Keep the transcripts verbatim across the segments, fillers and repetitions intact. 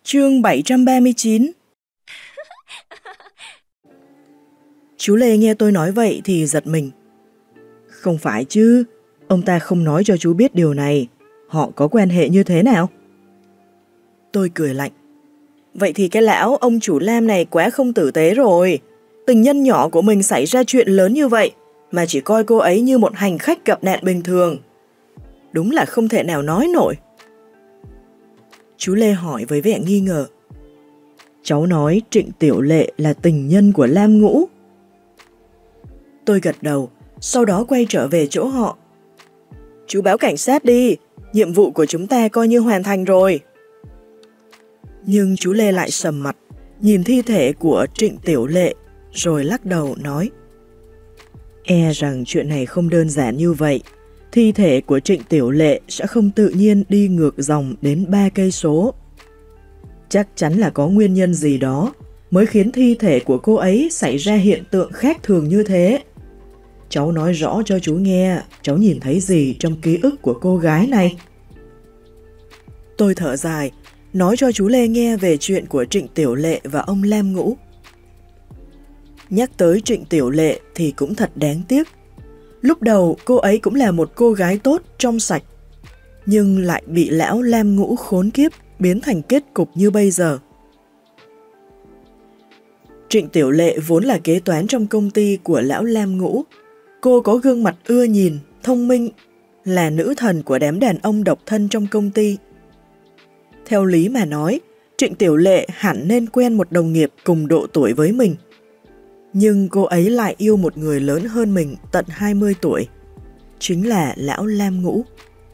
Chương bảy trăm ba mươi chín. Chú Lê nghe tôi nói vậy thì giật mình. Không phải chứ, ông ta không nói cho chú biết điều này. Họ có quan hệ như thế nào? Tôi cười lạnh. Vậy thì cái lão ông chủ Lam này quá không tử tế rồi. Tình nhân nhỏ của mình xảy ra chuyện lớn như vậy mà chỉ coi cô ấy như một hành khách gặp nạn bình thường. Đúng là không thể nào nói nổi. Chú Lê hỏi với vẻ nghi ngờ. Cháu nói Trịnh Tiểu Lệ là tình nhân của Lam Ngũ. Tôi gật đầu, sau đó quay trở về chỗ họ. Chú báo cảnh sát đi, nhiệm vụ của chúng ta coi như hoàn thành rồi. Nhưng chú Lê lại sầm mặt, nhìn thi thể của Trịnh Tiểu Lệ, rồi lắc đầu nói. E rằng chuyện này không đơn giản như vậy. Thi thể của Trịnh Tiểu Lệ sẽ không tự nhiên đi ngược dòng đến ba cây số. Chắc chắn là có nguyên nhân gì đó mới khiến thi thể của cô ấy xảy ra hiện tượng khác thường như thế. Cháu nói rõ cho chú nghe, cháu nhìn thấy gì trong ký ức của cô gái này? Tôi thở dài, nói cho chú Lê nghe về chuyện của Trịnh Tiểu Lệ và ông Lam Ngũ. Nhắc tới Trịnh Tiểu Lệ thì cũng thật đáng tiếc. Lúc đầu cô ấy cũng là một cô gái tốt, trong sạch, nhưng lại bị lão Lam Ngũ khốn kiếp biến thành kết cục như bây giờ. Trịnh Tiểu Lệ vốn là kế toán trong công ty của lão Lam Ngũ. Cô có gương mặt ưa nhìn, thông minh, là nữ thần của đám đàn ông độc thân trong công ty. Theo lý mà nói, Trịnh Tiểu Lệ hẳn nên quen một đồng nghiệp cùng độ tuổi với mình. Nhưng cô ấy lại yêu một người lớn hơn mình tận hai mươi tuổi, chính là lão Lam Ngũ.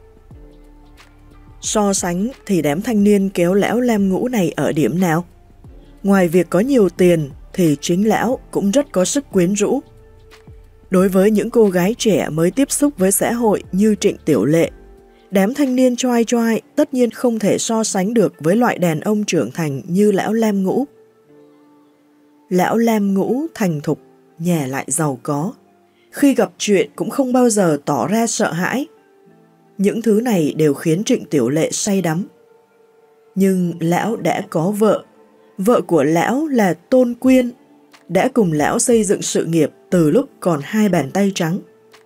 So sánh thì đám thanh niên kéo lão Lam Ngũ này ở điểm nào? Ngoài việc có nhiều tiền thì chính lão cũng rất có sức quyến rũ. Đối với những cô gái trẻ mới tiếp xúc với xã hội như Trịnh Tiểu Lệ, đám thanh niên choai choai tất nhiên không thể so sánh được với loại đàn ông trưởng thành như lão Lam Ngũ. Lão Lam Ngũ thành thục, nhà lại giàu có. Khi gặp chuyện cũng không bao giờ tỏ ra sợ hãi. Những thứ này đều khiến Trịnh Tiểu Lệ say đắm. Nhưng lão đã có vợ. Vợ của lão là Tôn Quyên, đã cùng lão xây dựng sự nghiệp từ lúc còn hai bàn tay trắng.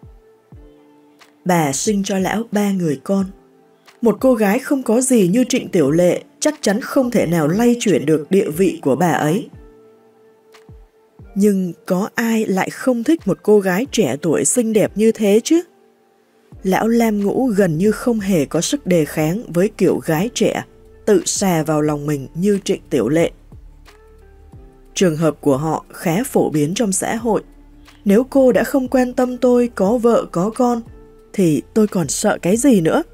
Bà sinh cho lão ba người con. Một cô gái không có gì như Trịnh Tiểu Lệ chắc chắn không thể nào lay chuyển được địa vị của bà ấy. Nhưng có ai lại không thích một cô gái trẻ tuổi xinh đẹp như thế chứ? Lão Lam Ngũ gần như không hề có sức đề kháng với kiểu gái trẻ tự xà vào lòng mình như Trịnh Tiểu Lệ. Trường hợp của họ khá phổ biến trong xã hội. Nếu cô đã không quan tâm tôi có vợ có con, thì tôi còn sợ cái gì nữa?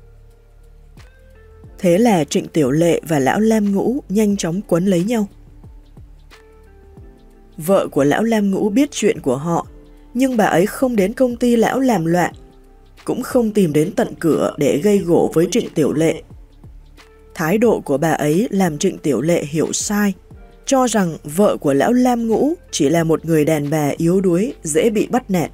Thế là Trịnh Tiểu Lệ và lão Lam Ngũ nhanh chóng quấn lấy nhau. Vợ của lão Lam Ngũ biết chuyện của họ, nhưng bà ấy không đến công ty lão làm loạn, cũng không tìm đến tận cửa để gây gổ với Trịnh Tiểu Lệ. Thái độ của bà ấy làm Trịnh Tiểu Lệ hiểu sai, cho rằng vợ của lão Lam Ngũ chỉ là một người đàn bà yếu đuối, dễ bị bắt nạt.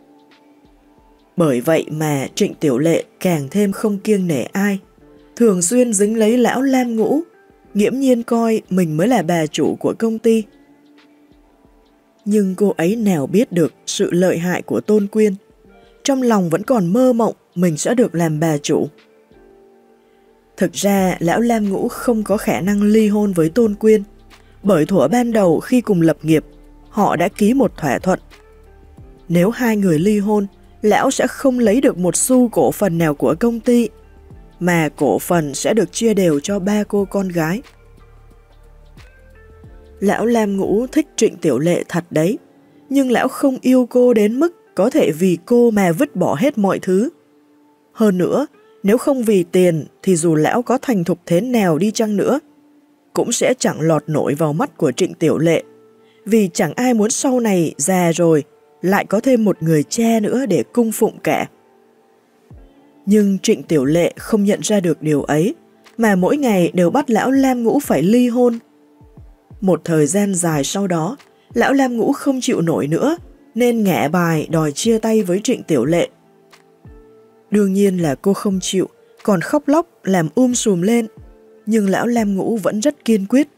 Bởi vậy mà Trịnh Tiểu Lệ càng thêm không kiêng nể ai, thường xuyên dính lấy lão Lam Ngũ, nghiễm nhiên coi mình mới là bà chủ của công ty. Nhưng cô ấy nào biết được sự lợi hại của Tôn Quyên, trong lòng vẫn còn mơ mộng mình sẽ được làm bà chủ. Thực ra lão Lam Ngũ không có khả năng ly hôn với Tôn Quyên, bởi thuở ban đầu khi cùng lập nghiệp, họ đã ký một thỏa thuận. Nếu hai người ly hôn, lão sẽ không lấy được một xu cổ phần nào của công ty, mà cổ phần sẽ được chia đều cho ba cô con gái. Lão Lam Ngũ thích Trịnh Tiểu Lệ thật đấy, nhưng lão không yêu cô đến mức có thể vì cô mà vứt bỏ hết mọi thứ. Hơn nữa, nếu không vì tiền thì dù lão có thành thục thế nào đi chăng nữa, cũng sẽ chẳng lọt nổi vào mắt của Trịnh Tiểu Lệ, vì chẳng ai muốn sau này già rồi lại có thêm một người cha nữa để cung phụng cả. Nhưng Trịnh Tiểu Lệ không nhận ra được điều ấy, mà mỗi ngày đều bắt lão Lam Ngũ phải ly hôn. Một thời gian dài sau đó, lão Lam Ngũ không chịu nổi nữa, nên ngả bài đòi chia tay với Trịnh Tiểu Lệ. Đương nhiên là cô không chịu, còn khóc lóc làm um sùm lên. nhưng lão Lam Ngũ vẫn rất kiên quyết.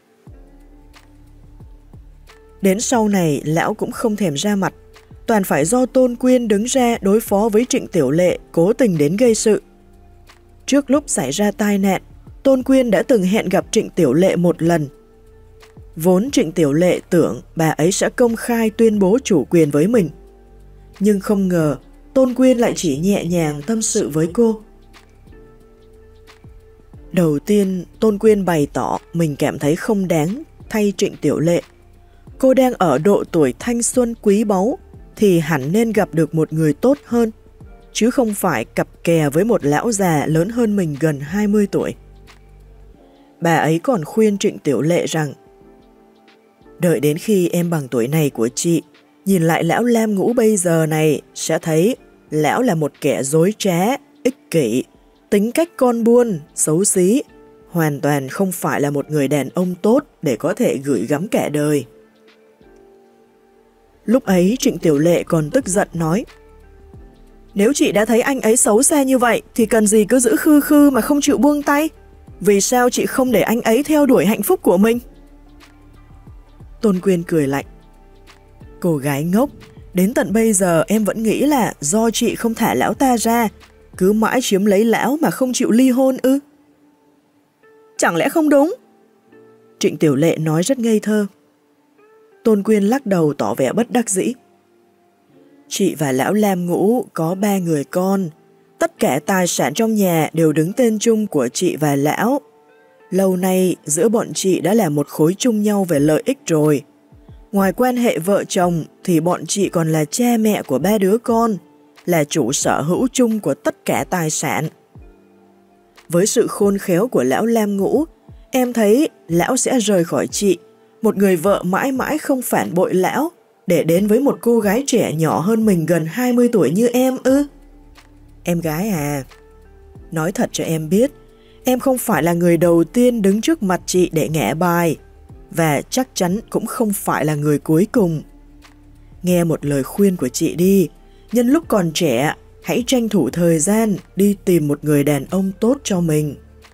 Đến sau này, lão cũng không thèm ra mặt, toàn phải do Tôn Quyên đứng ra đối phó với Trịnh Tiểu Lệ cố tình đến gây sự. Trước lúc xảy ra tai nạn, Tôn Quyên đã từng hẹn gặp Trịnh Tiểu Lệ một lần. Vốn Trịnh Tiểu Lệ tưởng bà ấy sẽ công khai tuyên bố chủ quyền với mình. Nhưng không ngờ, Tôn Quyên lại chỉ nhẹ nhàng tâm sự với cô. Đầu tiên, Tôn Quyên bày tỏ mình cảm thấy không đáng thay Trịnh Tiểu Lệ. Cô đang ở độ tuổi thanh xuân quý báu thì hẳn nên gặp được một người tốt hơn, chứ không phải cặp kè với một lão già lớn hơn mình gần hai mươi tuổi. Bà ấy còn khuyên Trịnh Tiểu Lệ rằng đợi đến khi em bằng tuổi này của chị, nhìn lại lão Lam Ngũ bây giờ này sẽ thấy lão là một kẻ dối trá, ích kỷ, tính cách con buôn, xấu xí, hoàn toàn không phải là một người đàn ông tốt để có thể gửi gắm cả đời. Lúc ấy Trịnh Tiểu Lệ còn tức giận nói: nếu chị đã thấy anh ấy xấu xa như vậy thì cần gì cứ giữ khư khư mà không chịu buông tay? Vì sao chị không để anh ấy theo đuổi hạnh phúc của mình? Tôn Quyên cười lạnh: cô gái ngốc, đến tận bây giờ em vẫn nghĩ là do chị không thả lão ta ra, cứ mãi chiếm lấy lão mà không chịu ly hôn ư? Chẳng lẽ không đúng? Trịnh Tiểu Lệ nói rất ngây thơ. Tôn Quyên lắc đầu tỏ vẻ bất đắc dĩ. Chị và lão Lam Ngũ có ba người con, tất cả tài sản trong nhà đều đứng tên chung của chị và lão. Lâu nay giữa bọn chị đã là một khối chung nhau về lợi ích rồi. Ngoài quan hệ vợ chồng thì bọn chị còn là cha mẹ của ba đứa con, là chủ sở hữu chung của tất cả tài sản. Với sự khôn khéo của lão Lam Ngũ, em thấy lão sẽ rời khỏi chị, một người vợ mãi mãi không phản bội lão, để đến với một cô gái trẻ nhỏ hơn mình gần hai mươi tuổi như em ư? Em gái à, nói thật cho em biết, em không phải là người đầu tiên đứng trước mặt chị để ngả bài, và chắc chắn cũng không phải là người cuối cùng. Nghe một lời khuyên của chị đi, nhân lúc còn trẻ, hãy tranh thủ thời gian đi tìm một người đàn ông tốt cho mình.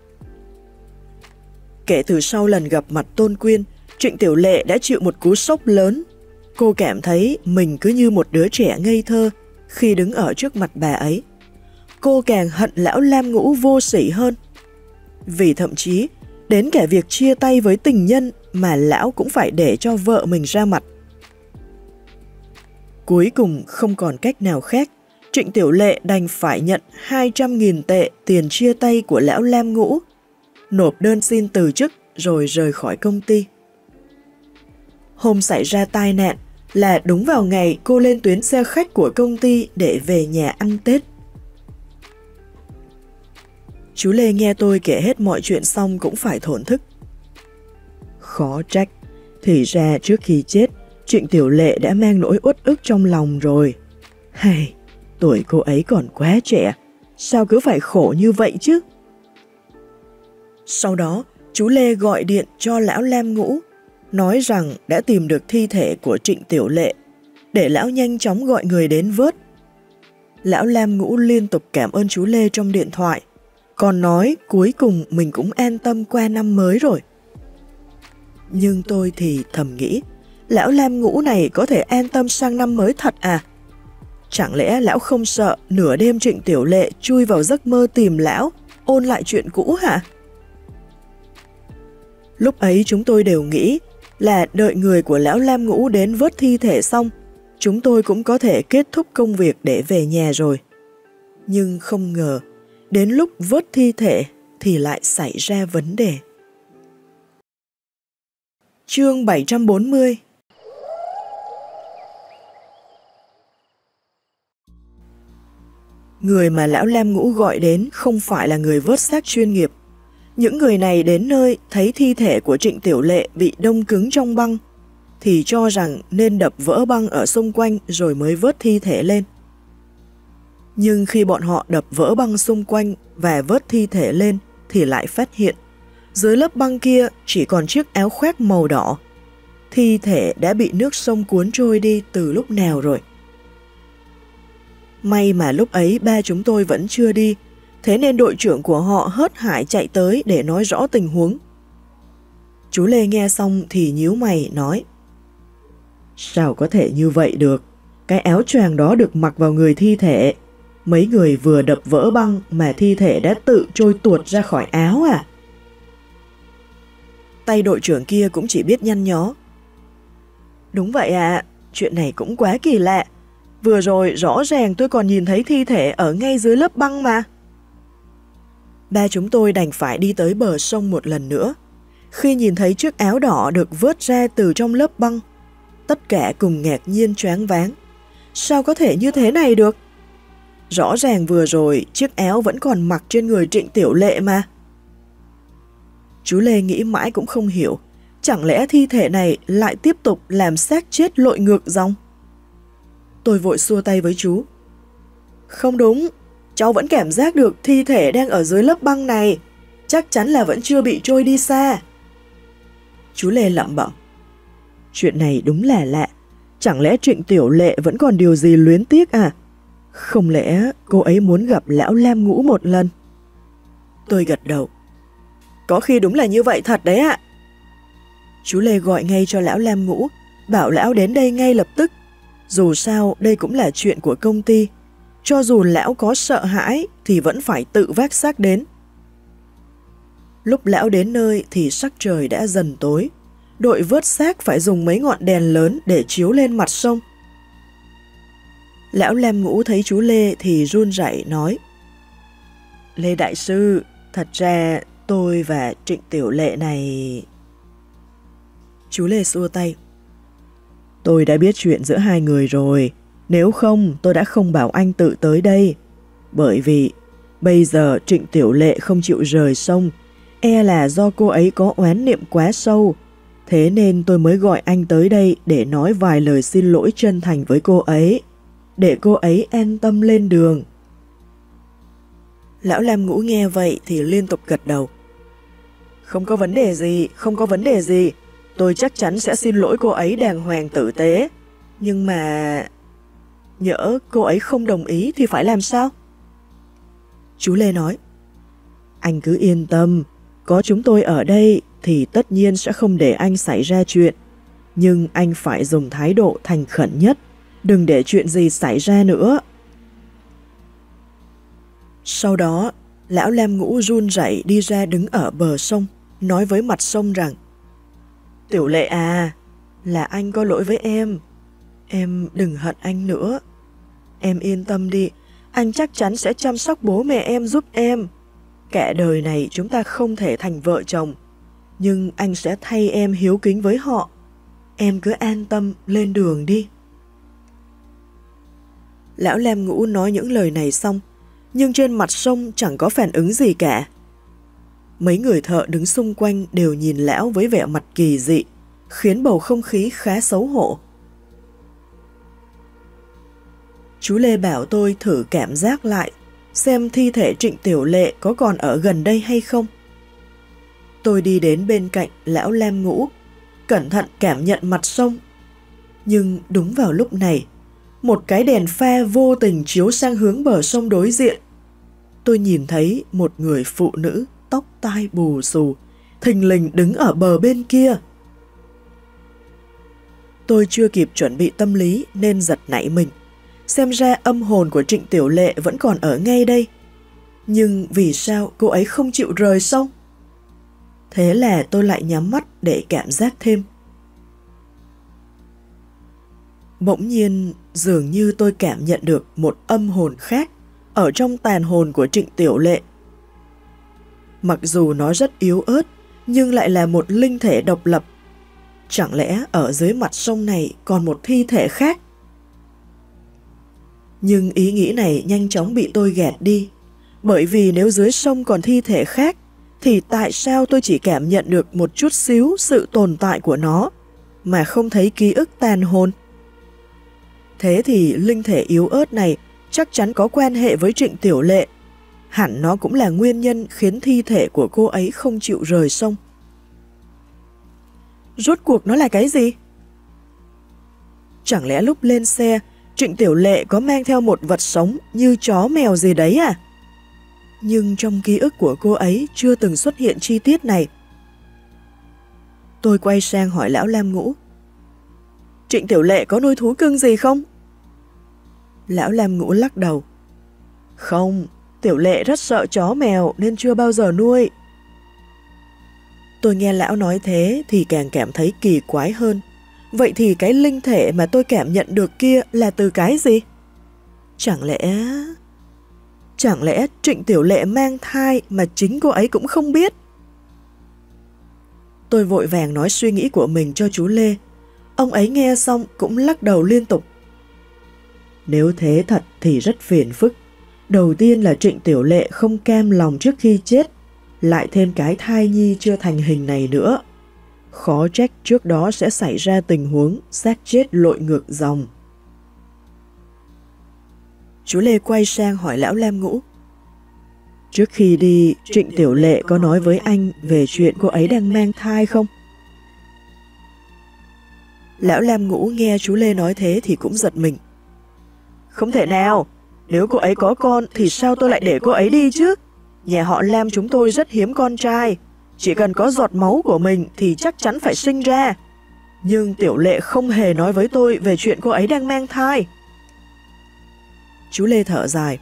Kể từ sau lần gặp mặt Tôn Quyên, Trịnh Tiểu Lệ đã chịu một cú sốc lớn. Cô cảm thấy mình cứ như một đứa trẻ ngây thơ khi đứng ở trước mặt bà ấy. Cô càng hận lão Lam Ngũ vô sỉ hơn. Vì thậm chí, đến cả việc chia tay với tình nhân mà lão cũng phải để cho vợ mình ra mặt. Cuối cùng không còn cách nào khác, Trịnh Tiểu Lệ đành phải nhận hai trăm nghìn tệ tiền chia tay của lão Lam Ngũ, nộp đơn xin từ chức rồi rời khỏi công ty. Hôm xảy ra tai nạn là đúng vào ngày cô lên tuyến xe khách của công ty để về nhà ăn Tết. Chú Lê nghe tôi kể hết mọi chuyện xong cũng phải thổn thức. Khó trách, thì ra trước khi chết, Trịnh Tiểu Lệ đã mang nỗi uất ức trong lòng rồi. Hay, tuổi cô ấy còn quá trẻ, sao cứ phải khổ như vậy chứ? Sau đó, chú Lê gọi điện cho lão Lam Ngũ, nói rằng đã tìm được thi thể của Trịnh Tiểu Lệ, để lão nhanh chóng gọi người đến vớt. Lão Lam Ngũ liên tục cảm ơn chú Lê trong điện thoại, còn nói cuối cùng mình cũng an tâm qua năm mới rồi. Nhưng tôi thì thầm nghĩ, lão Lam Ngũ này có thể an tâm sang năm mới thật à? Chẳng lẽ lão không sợ nửa đêm Trịnh Tiểu Lệ chui vào giấc mơ tìm lão, ôn lại chuyện cũ hả? Lúc ấy chúng tôi đều nghĩ là đợi người của lão Lam Ngũ đến vớt thi thể xong, chúng tôi cũng có thể kết thúc công việc để về nhà rồi. Nhưng không ngờ, đến lúc vớt thi thể thì lại xảy ra vấn đề. Chương bảy trăm bốn mươi. Người mà lão Lam Ngũ gọi đến không phải là người vớt xác chuyên nghiệp. Những người này đến nơi thấy thi thể của Trịnh Tiểu Lệ bị đông cứng trong băng, thì cho rằng nên đập vỡ băng ở xung quanh rồi mới vớt thi thể lên. Nhưng khi bọn họ đập vỡ băng xung quanh và vớt thi thể lên thì lại phát hiện dưới lớp băng kia chỉ còn chiếc áo khoác màu đỏ. Thi thể đã bị nước sông cuốn trôi đi từ lúc nào rồi. May mà lúc ấy ba chúng tôi vẫn chưa đi, thế nên đội trưởng của họ hớt hải chạy tới để nói rõ tình huống. Chú Lê nghe xong thì nhíu mày nói: Sao có thể như vậy được? Cái áo choàng đó được mặc vào người thi thể. Mấy người vừa đập vỡ băng mà thi thể đã tự trôi tuột ra khỏi áo à? Tay đội trưởng kia cũng chỉ biết nhăn nhó. Đúng vậy ạ, chuyện này cũng quá kỳ lạ. Vừa rồi rõ ràng tôi còn nhìn thấy thi thể ở ngay dưới lớp băng mà. Ba chúng tôi đành phải đi tới bờ sông một lần nữa. Khi nhìn thấy chiếc áo đỏ được vớt ra từ trong lớp băng, tất cả cùng ngạc nhiên choáng váng. Sao có thể như thế này được? Rõ ràng vừa rồi chiếc áo vẫn còn mặc trên người Trịnh Tiểu Lệ mà. Chú Lê nghĩ mãi cũng không hiểu, chẳng lẽ thi thể này lại tiếp tục làm xác chết lội ngược dòng? Tôi vội xua tay với chú. Không đúng, cháu vẫn cảm giác được thi thể đang ở dưới lớp băng này, chắc chắn là vẫn chưa bị trôi đi xa. Chú Lê lẩm bẩm. Chuyện này đúng là lạ, chẳng lẽ Trịnh Tiểu Lệ vẫn còn điều gì luyến tiếc à? Không lẽ cô ấy muốn gặp lão Lam Ngũ một lần? Tôi gật đầu. Có khi đúng là như vậy thật đấy ạ. Chú Lê gọi ngay cho lão Lam Ngũ, bảo lão đến đây ngay lập tức. Dù sao đây cũng là chuyện của công ty, cho dù lão có sợ hãi thì vẫn phải tự vác xác đến. Lúc lão đến nơi thì sắc trời đã dần tối, đội vớt xác phải dùng mấy ngọn đèn lớn để chiếu lên mặt sông. Lão Lam Ngũ thấy chú Lê thì run rẩy nói: Lê Đại Sư, thật ra tôi và Trịnh Tiểu Lệ này... Chú Lê xua tay. Tôi đã biết chuyện giữa hai người rồi, nếu không tôi đã không bảo anh tự tới đây. Bởi vì bây giờ Trịnh Tiểu Lệ không chịu rời sông, e là do cô ấy có oán niệm quá sâu. Thế nên tôi mới gọi anh tới đây để nói vài lời xin lỗi chân thành với cô ấy, để cô ấy an tâm lên đường. Lão Lam Ngũ nghe vậy thì liên tục gật đầu. Không có vấn đề gì, không có vấn đề gì. Tôi chắc chắn sẽ xin lỗi cô ấy đàng hoàng tử tế. Nhưng mà... nhỡ cô ấy không đồng ý thì phải làm sao? Chú Lê nói: Anh cứ yên tâm, có chúng tôi ở đây thì tất nhiên sẽ không để anh xảy ra chuyện. Nhưng anh phải dùng thái độ thành khẩn nhất, đừng để chuyện gì xảy ra nữa. Sau đó, lão Lam Ngũ run rẩy đi ra đứng ở bờ sông, nói với mặt sông rằng: Tiểu Lệ à, là anh có lỗi với em. Em đừng hận anh nữa. Em yên tâm đi, anh chắc chắn sẽ chăm sóc bố mẹ em giúp em. Cả đời này chúng ta không thể thành vợ chồng, nhưng anh sẽ thay em hiếu kính với họ. Em cứ an tâm lên đường đi. Lão Lam Ngũ nói những lời này xong, nhưng trên mặt sông chẳng có phản ứng gì cả. Mấy người thợ đứng xung quanh đều nhìn lão với vẻ mặt kỳ dị, khiến bầu không khí khá xấu hổ. Chú Lê bảo tôi thử cảm giác lại, xem thi thể Trịnh Tiểu Lệ có còn ở gần đây hay không. Tôi đi đến bên cạnh lão Lam Ngũ, cẩn thận cảm nhận mặt sông. Nhưng đúng vào lúc này, một cái đèn pha vô tình chiếu sang hướng bờ sông đối diện. Tôi nhìn thấy một người phụ nữ tóc tai bù xù, thình lình đứng ở bờ bên kia. Tôi chưa kịp chuẩn bị tâm lý nên giật nảy mình. Xem ra âm hồn của Trịnh Tiểu Lệ vẫn còn ở ngay đây. Nhưng vì sao cô ấy không chịu rời sông? Thế là tôi lại nhắm mắt để cảm giác thêm. Bỗng nhiên, dường như tôi cảm nhận được một âm hồn khác ở trong tàn hồn của Trịnh Tiểu Lệ. Mặc dù nó rất yếu ớt, nhưng lại là một linh thể độc lập. Chẳng lẽ ở dưới mặt sông này còn một thi thể khác? Nhưng ý nghĩ này nhanh chóng bị tôi gạt đi. Bởi vì nếu dưới sông còn thi thể khác, thì tại sao tôi chỉ cảm nhận được một chút xíu sự tồn tại của nó, mà không thấy ký ức tàn hồn? Thế thì linh thể yếu ớt này chắc chắn có quan hệ với Trịnh Tiểu Lệ. Hẳn nó cũng là nguyên nhân khiến thi thể của cô ấy không chịu rời sông. Rốt cuộc nó là cái gì? Chẳng lẽ lúc lên xe, Trịnh Tiểu Lệ có mang theo một vật sống như chó mèo gì đấy à? nhưng trong ký ức của cô ấy chưa từng xuất hiện chi tiết này. Tôi quay sang hỏi lão Lam Ngũ: Trịnh Tiểu Lệ có nuôi thú cưng gì không? Lão Lam Ngũ lắc đầu: Không, Tiểu Lệ rất sợ chó mèo nên chưa bao giờ nuôi. Tôi nghe lão nói thế thì càng cảm thấy kỳ quái hơn. Vậy thì cái linh thể mà tôi cảm nhận được kia là từ cái gì? Chẳng lẽ... Chẳng lẽ Trịnh Tiểu Lệ mang thai mà chính cô ấy cũng không biết? Tôi vội vàng nói suy nghĩ của mình cho chú Lê. Ông ấy nghe xong cũng lắc đầu liên tục. Nếu thế thật thì rất phiền phức. Đầu tiên là Trịnh Tiểu Lệ không cam lòng trước khi chết, lại thêm cái thai nhi chưa thành hình này nữa. Khó trách trước đó sẽ xảy ra tình huống xác chết lội ngược dòng. Chú Lê quay sang hỏi lão Lam Ngũ: Trước khi đi, Trịnh Tiểu Lệ có nói với anh về chuyện cô ấy đang mang thai không? Lão Lam Ngũ nghe chú Lê nói thế thì cũng giật mình. Không thể nào, nếu cô ấy có con thì sao tôi lại để cô ấy đi chứ? Nhà họ Lam chúng tôi rất hiếm con trai, chỉ cần có giọt máu của mình thì chắc chắn phải sinh ra. Nhưng Tiểu Lệ không hề nói với tôi về chuyện cô ấy đang mang thai. Chú Lê thở dài.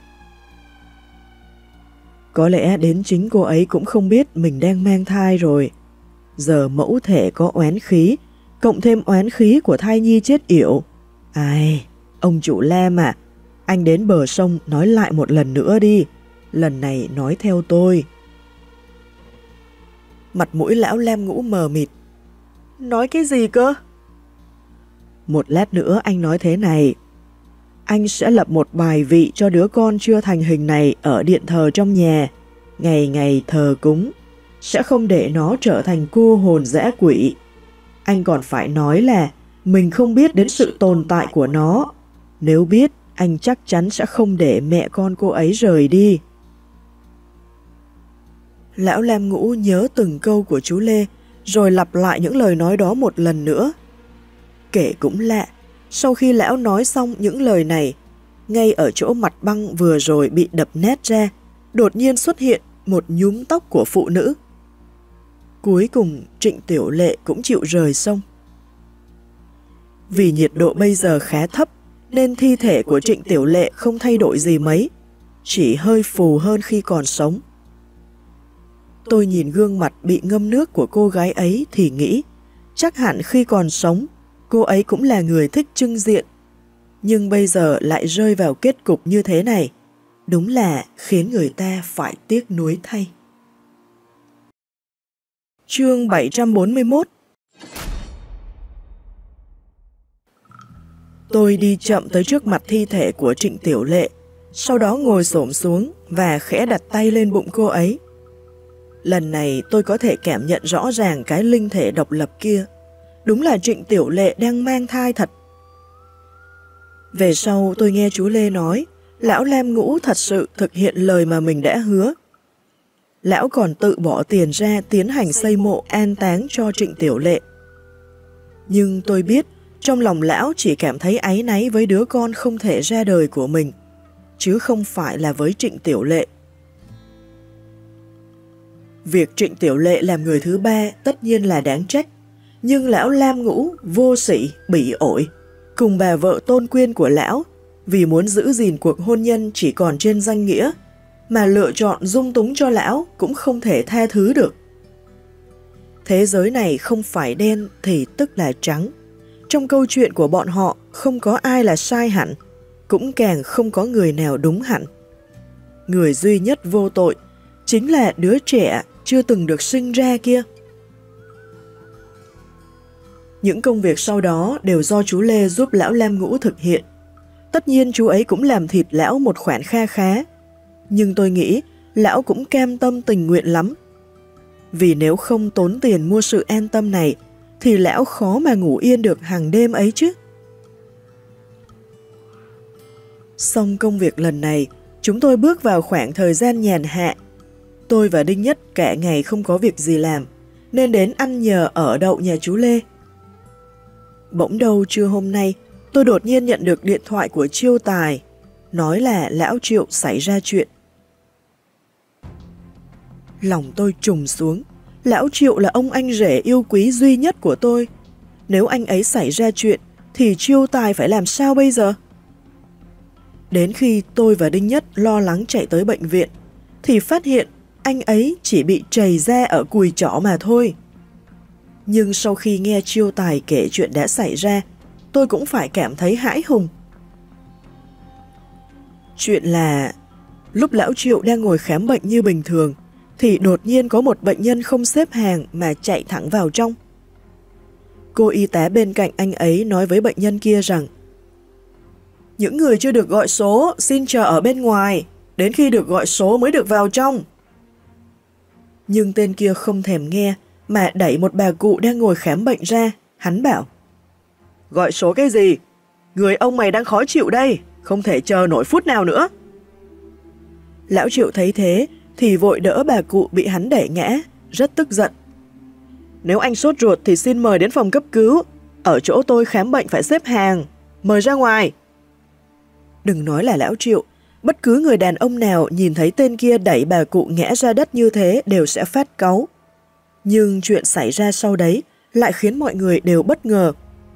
Có lẽ đến chính cô ấy cũng không biết mình đang mang thai rồi. Giờ mẫu thể có oán khí, cộng thêm oán khí của thai nhi chết yểu. Ai, ông chủ Lam à, anh đến bờ sông nói lại một lần nữa đi. Lần này nói theo tôi. Mặt mũi lão Lam Ngũ mờ mịt. Nói cái gì cơ? Một lát nữa anh nói thế này. Anh sẽ lập một bài vị cho đứa con chưa thành hình này ở điện thờ trong nhà. Ngày ngày thờ cúng, sẽ không để nó trở thành cô hồn dã quỷ. Anh còn phải nói là mình không biết đến sự tồn tại của nó. Nếu biết, anh chắc chắn sẽ không để mẹ con cô ấy rời đi. Lão Lam Ngũ nhớ từng câu của chú Lê, rồi lặp lại những lời nói đó một lần nữa. Kể cũng lạ, sau khi lão nói xong những lời này, ngay ở chỗ mặt băng vừa rồi bị đập nát ra, đột nhiên xuất hiện một nhúm tóc của phụ nữ. Cuối cùng Trịnh Tiểu Lệ cũng chịu rời sông. Vì nhiệt độ bây giờ khá thấp, nên thi thể của Trịnh Tiểu Lệ không thay đổi gì mấy, chỉ hơi phù hơn khi còn sống. Tôi nhìn gương mặt bị ngâm nước của cô gái ấy thì nghĩ, chắc hẳn khi còn sống, cô ấy cũng là người thích trưng diện. Nhưng bây giờ lại rơi vào kết cục như thế này, đúng là khiến người ta phải tiếc nuối thay. Chương bảy trăm bốn mươi mốt. Tôi đi chậm tới trước mặt thi thể của Trịnh Tiểu Lệ, sau đó ngồi xổm xuống và khẽ đặt tay lên bụng cô ấy. Lần này tôi có thể cảm nhận rõ ràng cái linh thể độc lập kia. Đúng là Trịnh Tiểu Lệ đang mang thai thật. Về sau tôi nghe chú Lê nói, lão Lam Ngũ thật sự thực hiện lời mà mình đã hứa. Lão còn tự bỏ tiền ra tiến hành xây mộ an táng cho Trịnh Tiểu Lệ. Nhưng tôi biết, trong lòng lão chỉ cảm thấy áy náy với đứa con không thể ra đời của mình, chứ không phải là với Trịnh Tiểu Lệ. Việc Trịnh Tiểu Lệ làm người thứ ba tất nhiên là đáng trách, nhưng lão Lam Ngũ vô sỉ, bỉ ổi, cùng bà vợ Tôn Quyên của lão, vì muốn giữ gìn cuộc hôn nhân chỉ còn trên danh nghĩa, mà lựa chọn dung túng cho lão cũng không thể tha thứ được. Thế giới này không phải đen thì tức là trắng. Trong câu chuyện của bọn họ không có ai là sai hẳn, cũng càng không có người nào đúng hẳn. Người duy nhất vô tội chính là đứa trẻ chưa từng được sinh ra kia. Những công việc sau đó đều do chú Lê giúp lão Lam Ngũ thực hiện. Tất nhiên chú ấy cũng làm thịt lão một khoản kha khá, nhưng tôi nghĩ lão cũng cam tâm tình nguyện lắm. Vì nếu không tốn tiền mua sự an tâm này, thì lão khó mà ngủ yên được hàng đêm ấy chứ. Xong công việc lần này, chúng tôi bước vào khoảng thời gian nhàn hạ. Tôi và Đinh Nhất cả ngày không có việc gì làm, nên đến ăn nhờ ở đậu nhà chú Lê. Bỗng đâu trưa hôm nay, tôi đột nhiên nhận được điện thoại của Chiêu Tài, nói là lão Triệu xảy ra chuyện. Lòng tôi trùng xuống. Lão Triệu là ông anh rể yêu quý duy nhất của tôi. Nếu anh ấy xảy ra chuyện thì Chiêu Tài phải làm sao bây giờ? Đến khi tôi và Đinh Nhất lo lắng chạy tới bệnh viện thì phát hiện anh ấy chỉ bị trầy da ở cùi chỏ mà thôi. Nhưng sau khi nghe Chiêu Tài kể chuyện đã xảy ra, tôi cũng phải cảm thấy hãi hùng. Chuyện là lúc lão Triệu đang ngồi khám bệnh như bình thường thì đột nhiên có một bệnh nhân không xếp hàng mà chạy thẳng vào trong. Cô y tá bên cạnh anh ấy nói với bệnh nhân kia rằng: những người chưa được gọi số xin chờ ở bên ngoài, đến khi được gọi số mới được vào trong. Nhưng tên kia không thèm nghe mà đẩy một bà cụ đang ngồi khám bệnh ra. Hắn bảo: gọi số cái gì? Người ông mày đang khó chịu đây, không thể chờ nổi phút nào nữa. Lão Triệu thấy thế thì vội đỡ bà cụ bị hắn đẩy ngã, rất tức giận. Nếu anh sốt ruột thì xin mời đến phòng cấp cứu, ở chỗ tôi khám bệnh phải xếp hàng, mời ra ngoài. Đừng nói là lão Triệu, bất cứ người đàn ông nào nhìn thấy tên kia đẩy bà cụ ngã ra đất như thế đều sẽ phát cáu. Nhưng chuyện xảy ra sau đấy lại khiến mọi người đều bất ngờ.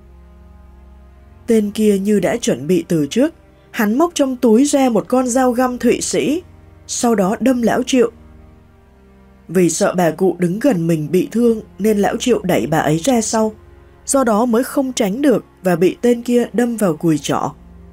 Tên kia như đã chuẩn bị từ trước, hắn móc trong túi ra một con dao găm Thụy Sĩ, sau đó đâm lão Triệu. Vì sợ bà cụ đứng gần mình bị thương nên lão Triệu đẩy bà ấy ra sau, do đó mới không tránh được và bị tên kia đâm vào cùi chỏ.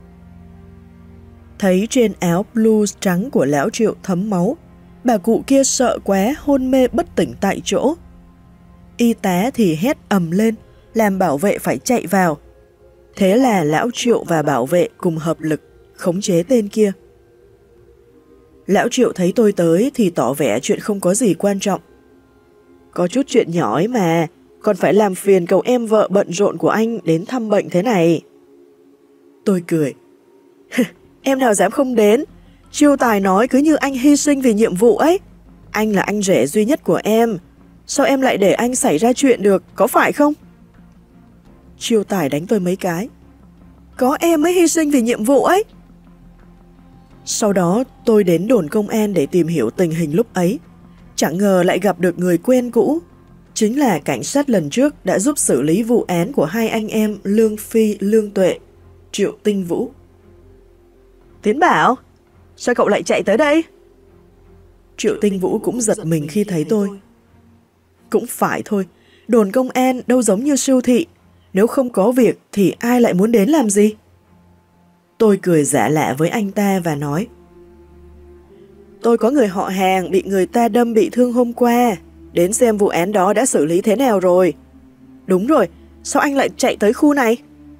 Thấy trên áo blue trắng của lão Triệu thấm máu, bà cụ kia sợ quá hôn mê bất tỉnh tại chỗ. Y tá thì hét ầm lên, làm bảo vệ phải chạy vào. Thế là lão Triệu và bảo vệ cùng hợp lực khống chế tên kia. Lão Triệu thấy tôi tới thì tỏ vẻ chuyện không có gì quan trọng. Có chút chuyện nhỏ ấy mà, còn phải làm phiền cậu em vợ bận rộn của anh đến thăm bệnh thế này. Tôi cười. Em nào dám không đến, Chiêu Tài nói cứ như anh hy sinh vì nhiệm vụ ấy. Anh là anh rể duy nhất của em, sao em lại để anh xảy ra chuyện được, có phải không? Chiêu Tài đánh tôi mấy cái. Có em mới hy sinh vì nhiệm vụ ấy. Sau đó tôi đến đồn công an để tìm hiểu tình hình lúc ấy. Chẳng ngờ lại gặp được người quen cũ, chính là cảnh sát lần trước đã giúp xử lý vụ án của hai anh em Lương Phi, Lương Tuệ, Triệu Tinh Vũ. Tiến Bảo, sao cậu lại chạy tới đây? Triệu Tinh Vũ cũng giật mình khi thấy tôi. Cũng phải thôi, đồn công an đâu giống như siêu thị, nếu không có việc thì ai lại muốn đến làm gì? Tôi cười giả lạ với anh ta và nói: tôi có người họ hàng bị người ta đâm bị thương hôm qua, đến xem vụ án đó đã xử lý thế nào rồi. Đúng rồi, sao anh lại chạy tới khu này?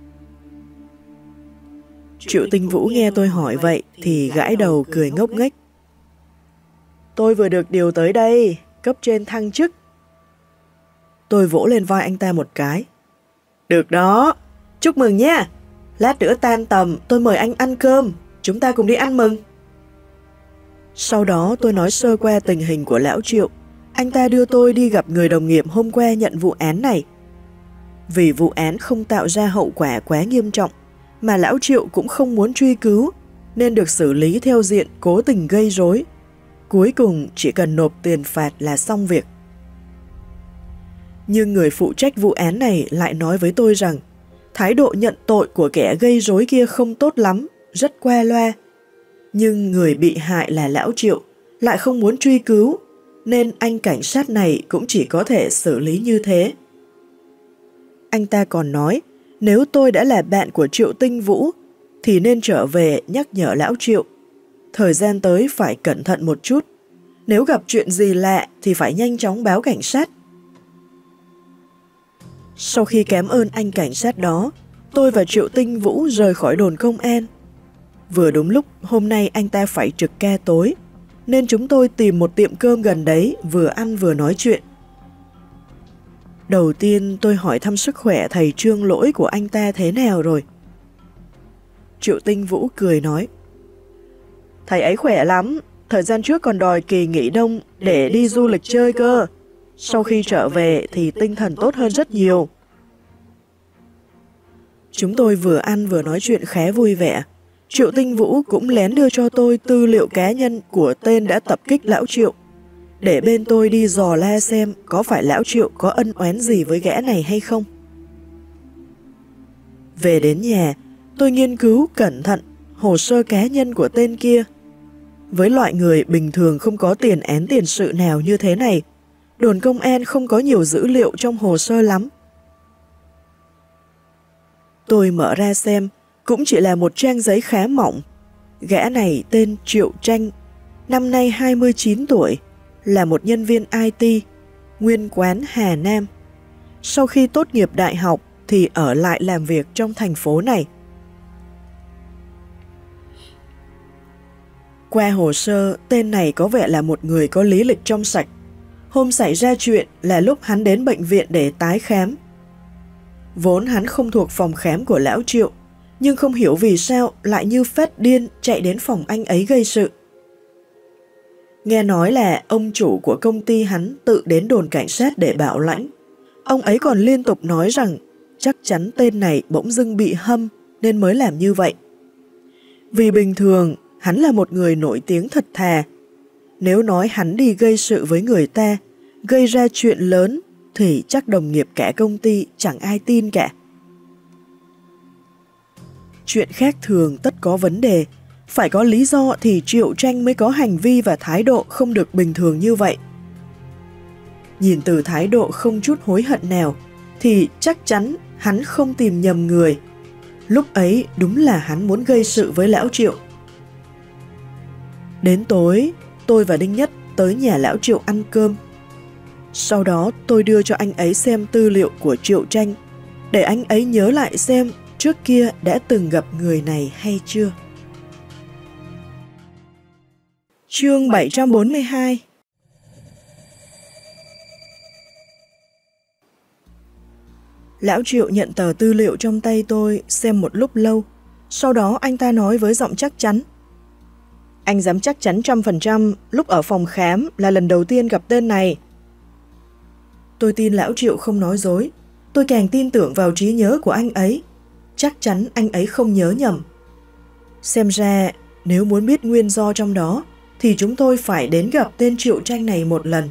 Triệu Tinh Vũ nghe tôi hỏi vậy thì gãi đầu cười ngốc nghếch. Tôi vừa được điều tới đây, cấp trên thăng chức. Tôi vỗ lên vai anh ta một cái. Được đó, chúc mừng nha. Lát nữa tan tầm tôi mời anh ăn cơm, chúng ta cùng đi ăn mừng. Sau đó tôi nói sơ qua tình hình của lão Triệu. Anh ta đưa tôi đi gặp người đồng nghiệp hôm qua nhận vụ án này. Vì vụ án không tạo ra hậu quả quá nghiêm trọng, mà lão Triệu cũng không muốn truy cứu, nên được xử lý theo diện cố tình gây rối. Cuối cùng chỉ cần nộp tiền phạt là xong việc. Nhưng người phụ trách vụ án này lại nói với tôi rằng thái độ nhận tội của kẻ gây rối kia không tốt lắm, rất qua loa. Nhưng người bị hại là lão Triệu, lại không muốn truy cứu, nên anh cảnh sát này cũng chỉ có thể xử lý như thế. Anh ta còn nói, nếu tôi đã là bạn của Triệu Tinh Vũ, thì nên trở về nhắc nhở lão Triệu. Thời gian tới phải cẩn thận một chút, nếu gặp chuyện gì lạ thì phải nhanh chóng báo cảnh sát. Sau khi cảm ơn anh cảnh sát đó, tôi và Triệu Tinh Vũ rời khỏi đồn công an. Vừa đúng lúc hôm nay anh ta phải trực ca tối, nên chúng tôi tìm một tiệm cơm gần đấy vừa ăn vừa nói chuyện. Đầu tiên tôi hỏi thăm sức khỏe thầy Trương Lỗi của anh ta thế nào rồi. Triệu Tinh Vũ cười nói: thầy ấy khỏe lắm, thời gian trước còn đòi kỳ nghỉ đông để đi du lịch chơi cơ. Sau khi trở về thì tinh thần tốt hơn rất nhiều. Chúng tôi vừa ăn vừa nói chuyện khá vui vẻ. Triệu Tinh Vũ cũng lén đưa cho tôi tư liệu cá nhân của tên đã tập kích lão Triệu. để bên tôi đi dò la xem có phải lão Triệu có ân oán gì với gã này hay không. Về đến nhà, tôi nghiên cứu cẩn thận hồ sơ cá nhân của tên kia. Với loại người bình thường không có tiền án tiền sự nào như thế này, đồn công an không có nhiều dữ liệu trong hồ sơ lắm. Tôi mở ra xem, cũng chỉ là một trang giấy khá mỏng. Gã này tên Triệu Tranh, năm nay hai mươi chín tuổi, là một nhân viên i tê, nguyên quán Hà Nam. Sau khi tốt nghiệp đại học thì ở lại làm việc trong thành phố này. Qua hồ sơ, tên này có vẻ là một người có lý lịch trong sạch. Hôm xảy ra chuyện là lúc hắn đến bệnh viện để tái khám. Vốn hắn không thuộc phòng khám của lão Triệu, nhưng không hiểu vì sao lại như phát điên chạy đến phòng anh ấy gây sự. Nghe nói là ông chủ của công ty hắn tự đến đồn cảnh sát để bảo lãnh. Ông ấy còn liên tục nói rằng chắc chắn tên này bỗng dưng bị hâm nên mới làm như vậy. Vì bình thường, hắn là một người nổi tiếng thật thà. Nếu nói hắn đi gây sự với người ta, gây ra chuyện lớn, thì chắc đồng nghiệp cả công ty chẳng ai tin cả. Chuyện khác thường tất có vấn đề. Phải có lý do thì Triệu Tranh mới có hành vi và thái độ không được bình thường như vậy. Nhìn từ thái độ không chút hối hận nào, thì chắc chắn hắn không tìm nhầm người. Lúc ấy đúng là hắn muốn gây sự với lão Triệu. Đến tối, tôi và Đinh Nhất tới nhà lão Triệu ăn cơm. Sau đó tôi đưa cho anh ấy xem tư liệu của Triệu Tranh, để anh ấy nhớ lại xem trước kia đã từng gặp người này hay chưa. Chương bảy trăm bốn mươi hai. Lão Triệu nhận tờ tư liệu trong tay tôi xem một lúc lâu, sau đó anh ta nói với giọng chắc chắn. Anh dám chắc chắn trăm phần trăm lúc ở phòng khám là lần đầu tiên gặp tên này. Tôi tin lão Triệu không nói dối, tôi càng tin tưởng vào trí nhớ của anh ấy. Chắc chắn anh ấy không nhớ nhầm. Xem ra, nếu muốn biết nguyên do trong đó, thì chúng tôi phải đến gặp tên Triệu Tranh này một lần.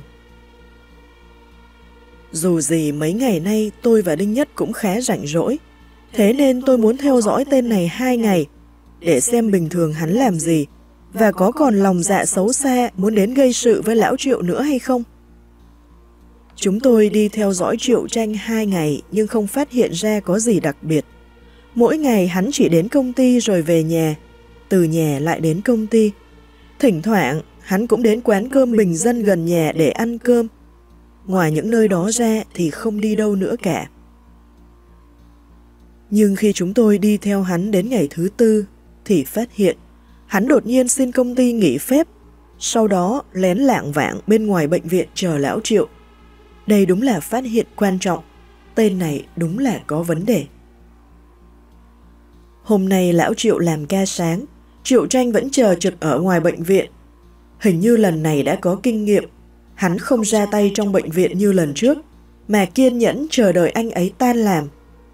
Dù gì mấy ngày nay tôi và Đinh Nhất cũng khá rảnh rỗi, thế nên tôi muốn theo dõi tên này hai ngày, để xem bình thường hắn làm gì, và có còn lòng dạ xấu xa muốn đến gây sự với lão Triệu nữa hay không. Chúng tôi đi theo dõi Triệu Tranh hai ngày nhưng không phát hiện ra có gì đặc biệt. Mỗi ngày hắn chỉ đến công ty rồi về nhà, từ nhà lại đến công ty. Thỉnh thoảng hắn cũng đến quán cơm bình dân gần nhà để ăn cơm. Ngoài những nơi đó ra thì không đi đâu nữa cả. Nhưng khi chúng tôi đi theo hắn đến ngày thứ tư thì phát hiện hắn đột nhiên xin công ty nghỉ phép, sau đó lén lảng vảng bên ngoài bệnh viện chờ lão Triệu. Đây đúng là phát hiện quan trọng, tên này đúng là có vấn đề. Hôm nay lão Triệu làm ca sáng, Triệu Tranh vẫn chờ trực ở ngoài bệnh viện. Hình như lần này đã có kinh nghiệm, hắn không ra tay trong bệnh viện như lần trước, mà kiên nhẫn chờ đợi anh ấy tan làm.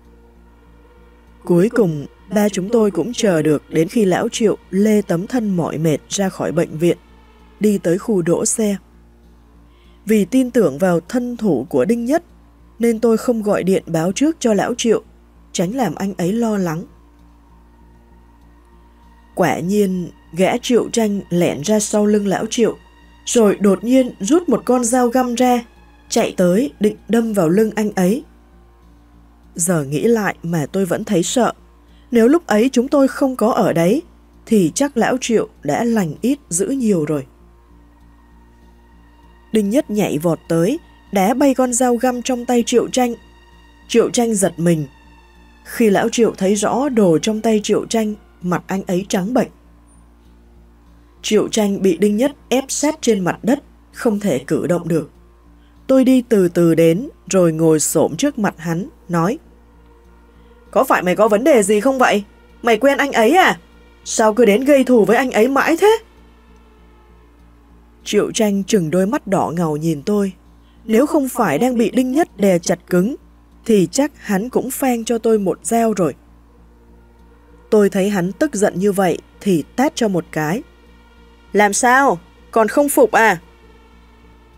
Cuối cùng, ba chúng tôi cũng chờ được đến khi lão Triệu lê tấm thân mỏi mệt ra khỏi bệnh viện, đi tới khu đỗ xe. Vì tin tưởng vào thân thủ của Đinh Nhất, nên tôi không gọi điện báo trước cho lão Triệu, tránh làm anh ấy lo lắng. Quả nhiên, gã Triệu Tranh lẻn ra sau lưng lão Triệu, rồi đột nhiên rút một con dao găm ra, chạy tới định đâm vào lưng anh ấy. Giờ nghĩ lại mà tôi vẫn thấy sợ. Nếu lúc ấy chúng tôi không có ở đấy, thì chắc lão Triệu đã lành ít dữ nhiều rồi. Đinh Nhất nhảy vọt tới, đá bay con dao găm trong tay Triệu Tranh. Triệu Tranh giật mình. Khi lão Triệu thấy rõ đồ trong tay Triệu Tranh, mặt anh ấy trắng bệch. Triệu Tranh bị Đinh Nhất ép sát trên mặt đất, không thể cử động được. Tôi đi từ từ đến, rồi ngồi xổm trước mặt hắn, nói: Có phải mày có vấn đề gì không vậy? Mày quen anh ấy à? Sao cứ đến gây thù với anh ấy mãi thế? Triệu Tranh trừng đôi mắt đỏ ngầu nhìn tôi. Nếu không phải đang bị Đinh Nhất đè chặt cứng, thì chắc hắn cũng phang cho tôi một dao rồi. Tôi thấy hắn tức giận như vậy thì tát cho một cái. Làm sao? Còn không phục à?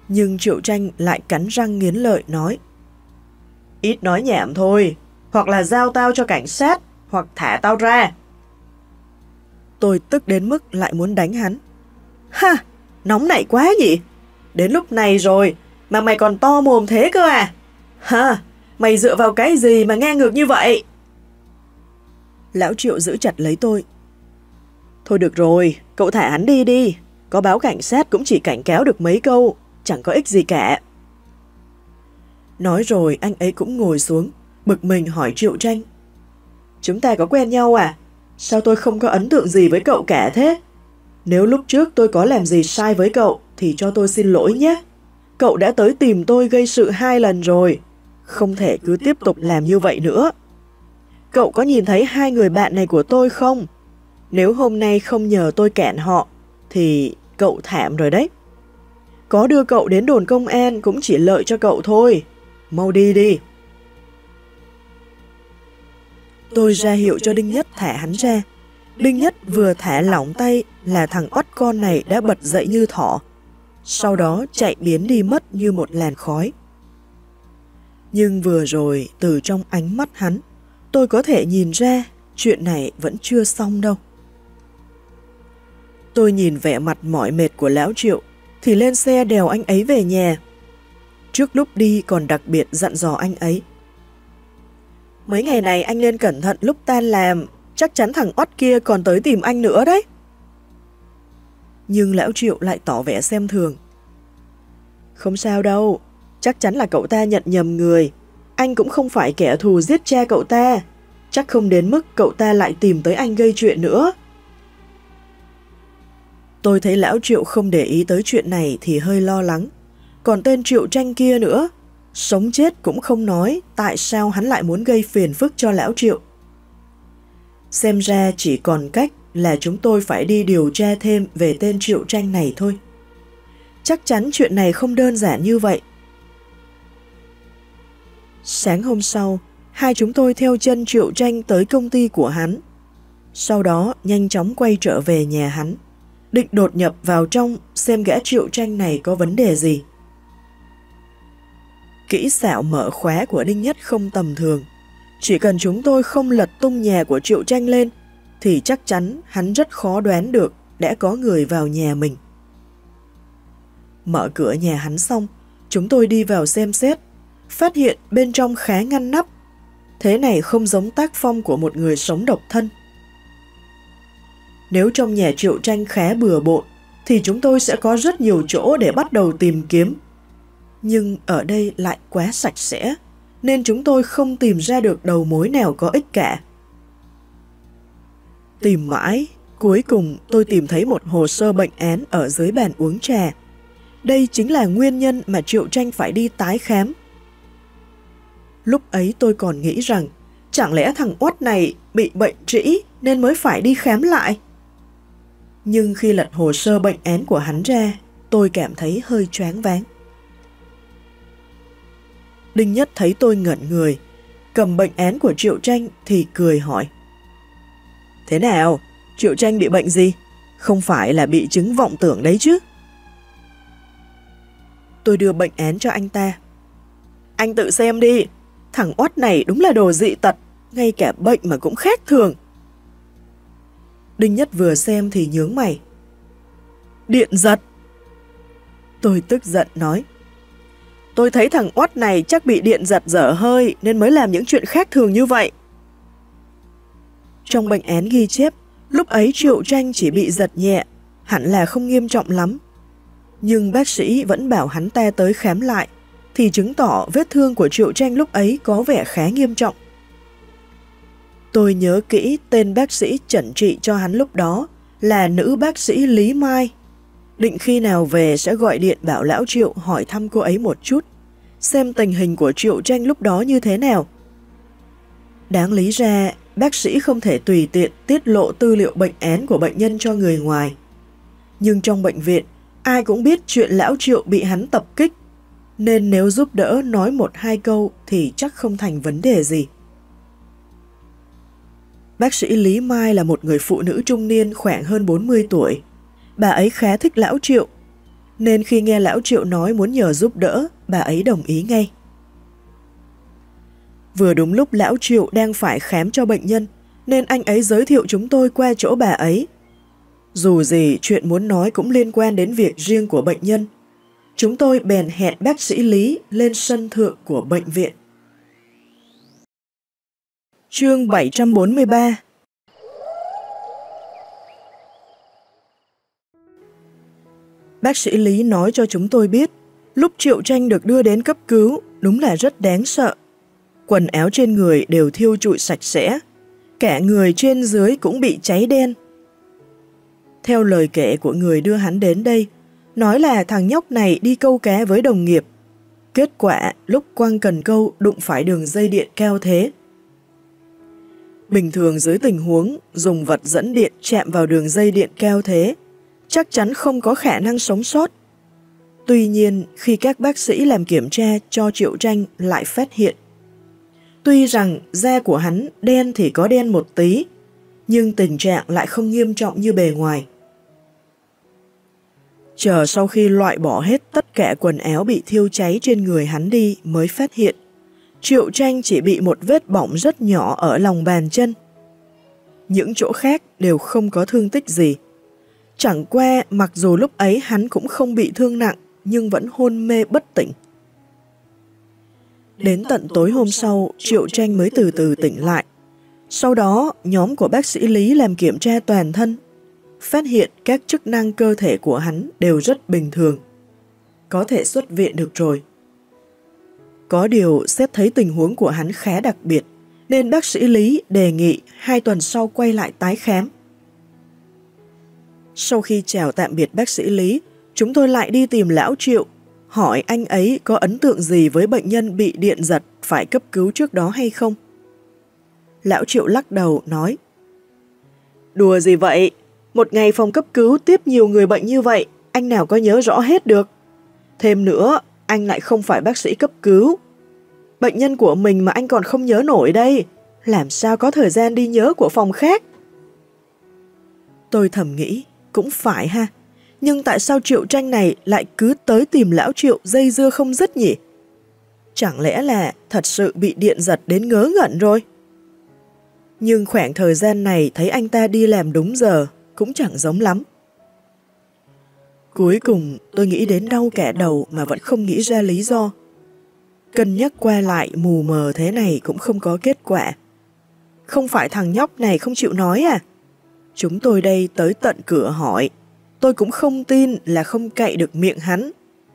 Nhưng Triệu Tranh lại cắn răng nghiến lợi nói: Ít nói nhảm thôi, hoặc là giao tao cho cảnh sát, hoặc thả tao ra. Tôi tức đến mức lại muốn đánh hắn. Ha, nóng nảy quá nhỉ? Đến lúc này rồi mà mày còn to mồm thế cơ à? Ha, mày dựa vào cái gì mà ngang ngược như vậy? Lão Triệu giữ chặt lấy tôi. Thôi được rồi, cậu thả hắn đi đi. Có báo cảnh sát cũng chỉ cảnh cáo được mấy câu, chẳng có ích gì cả. Nói rồi anh ấy cũng ngồi xuống, bực mình hỏi Triệu Tranh. Chúng ta có quen nhau à? Sao tôi không có ấn tượng gì với cậu cả thế? Nếu lúc trước tôi có làm gì sai với cậu thì cho tôi xin lỗi nhé. Cậu đã tới tìm tôi gây sự hai lần rồi. Không thể cứ tiếp tục làm như vậy nữa. Cậu có nhìn thấy hai người bạn này của tôi không? Nếu hôm nay không nhờ tôi cản họ thì cậu thảm rồi đấy. Có đưa cậu đến đồn công an cũng chỉ lợi cho cậu thôi. Mau đi đi. Tôi ra hiệu cho Đinh Nhất thả hắn ra. Đinh Nhất vừa thả lỏng tay là thằng oắt con này đã bật dậy như thỏ. Sau đó chạy biến đi mất như một làn khói. Nhưng vừa rồi từ trong ánh mắt hắn, tôi có thể nhìn ra chuyện này vẫn chưa xong đâu. Tôi nhìn vẻ mặt mỏi mệt của Lão Triệu thì lên xe đèo anh ấy về nhà. Trước lúc đi còn đặc biệt dặn dò anh ấy. Mấy ngày này anh nên cẩn thận lúc tan làm, chắc chắn thằng oắt kia còn tới tìm anh nữa đấy. Nhưng Lão Triệu lại tỏ vẻ xem thường. Không sao đâu, chắc chắn là cậu ta nhận nhầm người. Anh cũng không phải kẻ thù giết cha cậu ta, chắc không đến mức cậu ta lại tìm tới anh gây chuyện nữa. Tôi thấy Lão Triệu không để ý tới chuyện này thì hơi lo lắng. Còn tên Triệu Tranh kia nữa, sống chết cũng không nói tại sao hắn lại muốn gây phiền phức cho Lão Triệu. Xem ra chỉ còn cách là chúng tôi phải đi điều tra thêm về tên Triệu Tranh này thôi. Chắc chắn chuyện này không đơn giản như vậy. Sáng hôm sau, hai chúng tôi theo chân Triệu Tranh tới công ty của hắn. Sau đó nhanh chóng quay trở về nhà hắn, định đột nhập vào trong xem gã Triệu Tranh này có vấn đề gì. Kỹ xảo mở khóa của Đinh Nhất không tầm thường. Chỉ cần chúng tôi không lật tung nhà của Triệu Tranh lên thì chắc chắn hắn rất khó đoán được đã có người vào nhà mình. Mở cửa nhà hắn xong, chúng tôi đi vào xem xét, phát hiện bên trong khá ngăn nắp. Thế này không giống tác phong của một người sống độc thân. Nếu trong nhà Triệu Tranh khá bừa bộn thì chúng tôi sẽ có rất nhiều chỗ để bắt đầu tìm kiếm. Nhưng ở đây lại quá sạch sẽ, nên chúng tôi không tìm ra được đầu mối nào có ích cả. Tìm mãi, cuối cùng tôi tìm thấy một hồ sơ bệnh án ở dưới bàn uống trà. Đây chính là nguyên nhân mà Triệu Tranh phải đi tái khám. Lúc ấy tôi còn nghĩ rằng, chẳng lẽ thằng oắt này bị bệnh trĩ nên mới phải đi khám lại? Nhưng khi lật hồ sơ bệnh án của hắn ra, tôi cảm thấy hơi choáng váng. Đinh Nhất thấy tôi ngẩn người, cầm bệnh án của Triệu Tranh thì cười hỏi. Thế nào? Triệu Tranh bị bệnh gì? Không phải là bị chứng vọng tưởng đấy chứ? Tôi đưa bệnh án cho anh ta. Anh tự xem đi, thằng oắt này đúng là đồ dị tật, ngay cả bệnh mà cũng khác thường. Đinh Nhất vừa xem thì nhướng mày. Điện giật. Tôi tức giận nói. Tôi thấy thằng oắt này chắc bị điện giật dở hơi nên mới làm những chuyện khác thường như vậy. Trong bệnh án ghi chép, lúc ấy Triệu Tranh chỉ bị giật nhẹ, hẳn là không nghiêm trọng lắm. Nhưng bác sĩ vẫn bảo hắn ta tới khám lại, thì chứng tỏ vết thương của Triệu Tranh lúc ấy có vẻ khá nghiêm trọng. Tôi nhớ kỹ tên bác sĩ chẩn trị cho hắn lúc đó là nữ bác sĩ Lý Mai. Định khi nào về sẽ gọi điện bảo Lão Triệu hỏi thăm cô ấy một chút, xem tình hình của Triệu Tranh lúc đó như thế nào. Đáng lý ra, bác sĩ không thể tùy tiện tiết lộ tư liệu bệnh án của bệnh nhân cho người ngoài. Nhưng trong bệnh viện, ai cũng biết chuyện Lão Triệu bị hắn tập kích, nên nếu giúp đỡ nói một hai câu thì chắc không thành vấn đề gì. Bác sĩ Lý Mai là một người phụ nữ trung niên khoảng hơn bốn mươi tuổi. Bà ấy khá thích Lão Triệu. nên khi nghe lão Triệu nói muốn nhờ giúp đỡ, bà ấy đồng ý ngay. Vừa đúng lúc lão Triệu đang phải khám cho bệnh nhân, nên anh ấy giới thiệu chúng tôi qua chỗ bà ấy. Dù gì chuyện muốn nói cũng liên quan đến việc riêng của bệnh nhân. Chúng tôi bèn hẹn bác sĩ Lý lên sân thượng của bệnh viện. Chương bảy trăm bốn mươi ba. Bác sĩ Lý nói cho chúng tôi biết, lúc Triệu Tranh được đưa đến cấp cứu đúng là rất đáng sợ. Quần áo trên người đều thiêu trụi sạch sẽ, cả người trên dưới cũng bị cháy đen. Theo lời kể của người đưa hắn đến đây, nói là thằng nhóc này đi câu cá với đồng nghiệp. Kết quả lúc quăng cần câu đụng phải đường dây điện cao thế. Bình thường dưới tình huống dùng vật dẫn điện chạm vào đường dây điện cao thế, chắc chắn không có khả năng sống sót. Tuy nhiên, khi các bác sĩ làm kiểm tra cho Triệu Tranh lại phát hiện. Tuy rằng da của hắn đen thì có đen một tí, nhưng tình trạng lại không nghiêm trọng như bề ngoài. Chờ sau khi loại bỏ hết tất cả quần áo bị thiêu cháy trên người hắn đi mới phát hiện, Triệu Tranh chỉ bị một vết bỏng rất nhỏ ở lòng bàn chân. Những chỗ khác đều không có thương tích gì. Chẳng qua mặc dù lúc ấy hắn cũng không bị thương nặng, nhưng vẫn hôn mê bất tỉnh. Đến tận tối hôm sau, Triệu Tranh mới từ từ tỉnh lại. Sau đó, nhóm của bác sĩ Lý làm kiểm tra toàn thân, phát hiện các chức năng cơ thể của hắn đều rất bình thường. Có thể xuất viện được rồi. Có điều xét thấy tình huống của hắn khá đặc biệt, nên bác sĩ Lý đề nghị hai tuần sau quay lại tái khám. Sau khi chào tạm biệt bác sĩ Lý, chúng tôi lại đi tìm lão Triệu, hỏi anh ấy có ấn tượng gì với bệnh nhân bị điện giật phải cấp cứu trước đó hay không. Lão Triệu lắc đầu nói: "Đùa gì vậy? Một ngày phòng cấp cứu tiếp nhiều người bệnh như vậy, anh nào có nhớ rõ hết được. Thêm nữa, anh lại không phải bác sĩ cấp cứu. Bệnh nhân của mình mà anh còn không nhớ nổi đây, làm sao có thời gian đi nhớ của phòng khác?" Tôi thầm nghĩ, cũng phải ha, nhưng tại sao Triệu Tranh này lại cứ tới tìm lão Triệu dây dưa không dứt nhỉ? Chẳng lẽ là thật sự bị điện giật đến ngớ ngẩn rồi? Nhưng khoảng thời gian này thấy anh ta đi làm đúng giờ cũng chẳng giống lắm. Cuối cùng tôi nghĩ đến đau cả đầu mà vẫn không nghĩ ra lý do. Cân nhắc qua lại mù mờ thế này cũng không có kết quả. Không phải thằng nhóc này không chịu nói à? Chúng tôi đây tới tận cửa hỏi, tôi cũng không tin là không cậy được miệng hắn.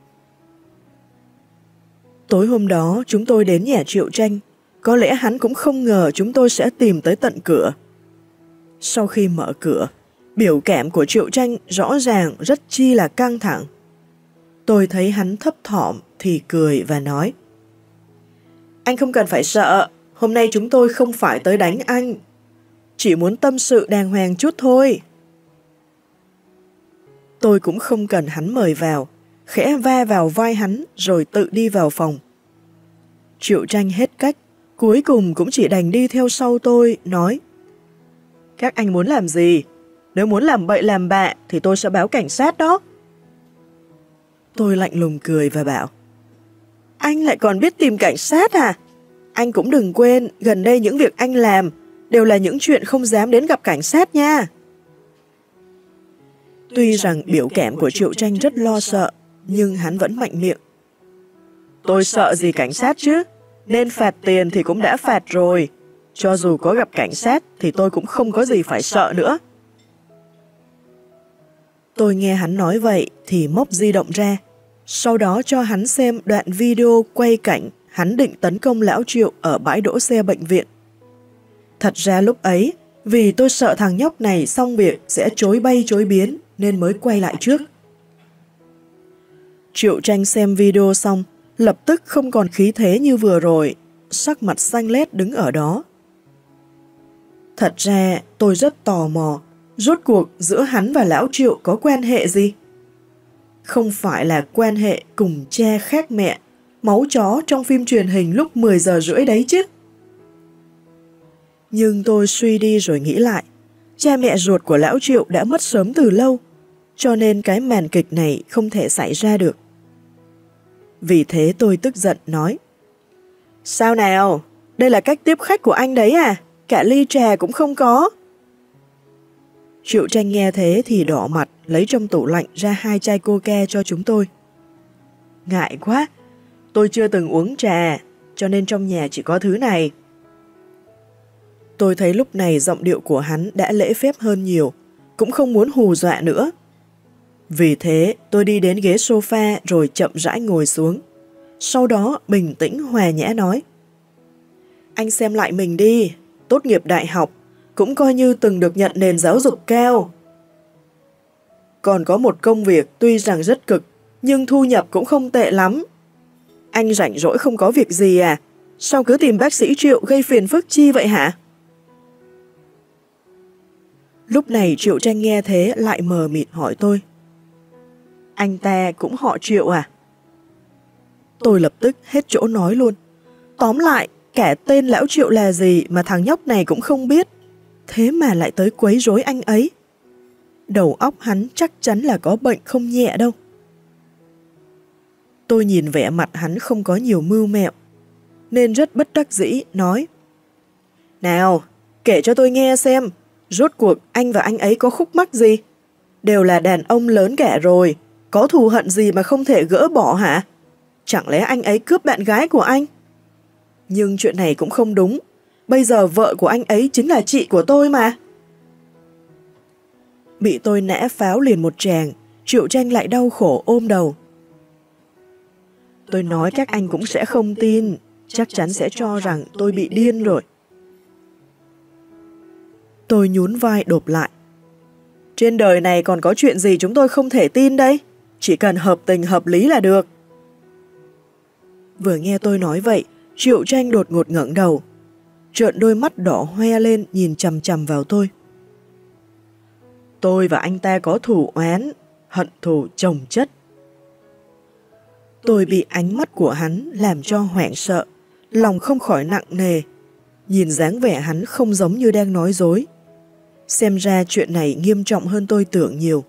Tối hôm đó chúng tôi đến nhà Triệu Tranh, có lẽ hắn cũng không ngờ chúng tôi sẽ tìm tới tận cửa. Sau khi mở cửa, biểu cảm của Triệu Tranh rõ ràng rất chi là căng thẳng. Tôi thấy hắn thấp thỏm thì cười và nói: "Anh không cần phải sợ, hôm nay chúng tôi không phải tới đánh anh. Chỉ muốn tâm sự đàng hoàng chút thôi." Tôi cũng không cần hắn mời vào, khẽ va vào vai hắn rồi tự đi vào phòng. Triệu Tranh hết cách, cuối cùng cũng chỉ đành đi theo sau tôi, nói: "Các anh muốn làm gì? Nếu muốn làm bậy làm bạ thì tôi sẽ báo cảnh sát đó." Tôi lạnh lùng cười và bảo: "Anh lại còn biết tìm cảnh sát à? Anh cũng đừng quên, gần đây những việc anh làm đều là những chuyện không dám đến gặp cảnh sát nha." Tuy rằng biểu cảm của Triệu Tranh rất lo sợ, nhưng hắn vẫn mạnh miệng: "Tôi sợ gì cảnh sát chứ? Nên phạt tiền thì cũng đã phạt rồi. Cho dù có gặp cảnh sát thì tôi cũng không có gì phải sợ nữa." Tôi nghe hắn nói vậy thì móc di động ra, sau đó cho hắn xem đoạn video quay cảnh hắn định tấn công lão Triệu ở bãi đỗ xe bệnh viện. Thật ra lúc ấy, vì tôi sợ thằng nhóc này xong việc sẽ chối bay chối biến nên mới quay lại trước. Triệu Tranh xem video xong, lập tức không còn khí thế như vừa rồi, sắc mặt xanh lét đứng ở đó. Thật ra tôi rất tò mò, rốt cuộc giữa hắn và lão Triệu có quan hệ gì? Không phải là quan hệ cùng cha khác mẹ, máu chó trong phim truyền hình lúc mười giờ rưỡi đấy chứ. Nhưng tôi suy đi rồi nghĩ lại, cha mẹ ruột của lão Triệu đã mất sớm từ lâu. cho nên cái màn kịch này không thể xảy ra được. Vì thế tôi tức giận nói: Sao nào? Đây là cách tiếp khách của anh đấy à? Cả ly trà cũng không có. Triệu Tranh nghe thế thì đỏ mặt, lấy trong tủ lạnh ra hai chai coca cho chúng tôi. Ngại quá, tôi chưa từng uống trà, cho nên trong nhà chỉ có thứ này. Tôi thấy lúc này giọng điệu của hắn đã lễ phép hơn nhiều, cũng không muốn hù dọa nữa. Vì thế tôi đi đến ghế sofa rồi chậm rãi ngồi xuống. Sau đó bình tĩnh hòa nhã nói: Anh xem lại mình đi, tốt nghiệp đại học, cũng coi như từng được nhận nền giáo dục cao. Còn có một công việc tuy rằng rất cực, nhưng thu nhập cũng không tệ lắm. Anh rảnh rỗi không có việc gì à? Sao cứ tìm bác sĩ Triệu gây phiền phức chi vậy hả? Lúc này Triệu Tranh nghe thế lại mờ mịt hỏi tôi: Anh ta cũng họ Triệu à? Tôi lập tức hết chỗ nói luôn. Tóm lại, cả tên lão Triệu là gì mà thằng nhóc này cũng không biết. Thế mà lại tới quấy rối anh ấy. Đầu óc hắn chắc chắn là có bệnh không nhẹ đâu. Tôi nhìn vẻ mặt hắn không có nhiều mưu mẹo, nên rất bất đắc dĩ nói: Nào, kể cho tôi nghe xem, rốt cuộc anh và anh ấy có khúc mắc gì? Đều là đàn ông lớn cả rồi, có thù hận gì mà không thể gỡ bỏ hả? Chẳng lẽ anh ấy cướp bạn gái của anh? Nhưng chuyện này cũng không đúng, bây giờ vợ của anh ấy chính là chị của tôi mà. Bị tôi nã pháo liền một tràng, Triệu Tranh lại đau khổ ôm đầu. Tôi nói các anh cũng sẽ không tin, chắc chắn sẽ cho rằng tôi bị điên rồi. Tôi nhún vai đột lại. Trên đời này còn có chuyện gì chúng tôi không thể tin đây? Chỉ cần hợp tình hợp lý là được. Vừa nghe tôi nói vậy, Triệu Tranh đột ngột ngẩng đầu, trợn đôi mắt đỏ hoe lên nhìn chằm chằm vào tôi. Tôi và anh ta có thù oán, hận thù chồng chất. Tôi bị ánh mắt của hắn làm cho hoảng sợ, lòng không khỏi nặng nề. Nhìn dáng vẻ hắn không giống như đang nói dối. Xem ra chuyện này nghiêm trọng hơn tôi tưởng nhiều.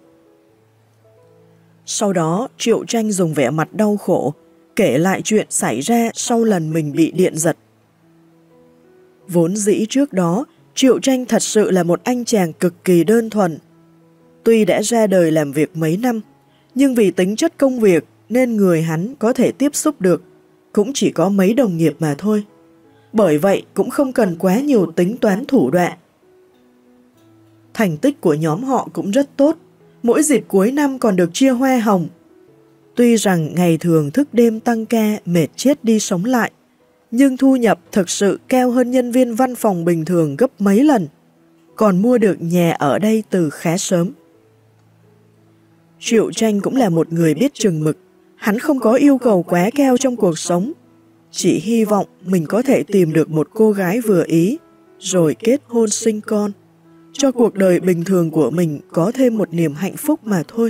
Sau đó, Triệu Tranh dùng vẻ mặt đau khổ, kể lại chuyện xảy ra sau lần mình bị điện giật. Vốn dĩ trước đó, Triệu Tranh thật sự là một anh chàng cực kỳ đơn thuần. Tuy đã ra đời làm việc mấy năm, nhưng vì tính chất công việc nên người hắn có thể tiếp xúc được cũng chỉ có mấy đồng nghiệp mà thôi. Bởi vậy cũng không cần quá nhiều tính toán thủ đoạn. Thành tích của nhóm họ cũng rất tốt, mỗi dịp cuối năm còn được chia hoa hồng. Tuy rằng ngày thường thức đêm tăng ca mệt chết đi sống lại, nhưng thu nhập thực sự cao hơn nhân viên văn phòng bình thường gấp mấy lần, còn mua được nhà ở đây từ khá sớm. Triệu Tranh cũng là một người biết chừng mực, hắn không có yêu cầu quá cao trong cuộc sống, chỉ hy vọng mình có thể tìm được một cô gái vừa ý, rồi kết hôn sinh con, cho cuộc đời bình thường của mình có thêm một niềm hạnh phúc mà thôi.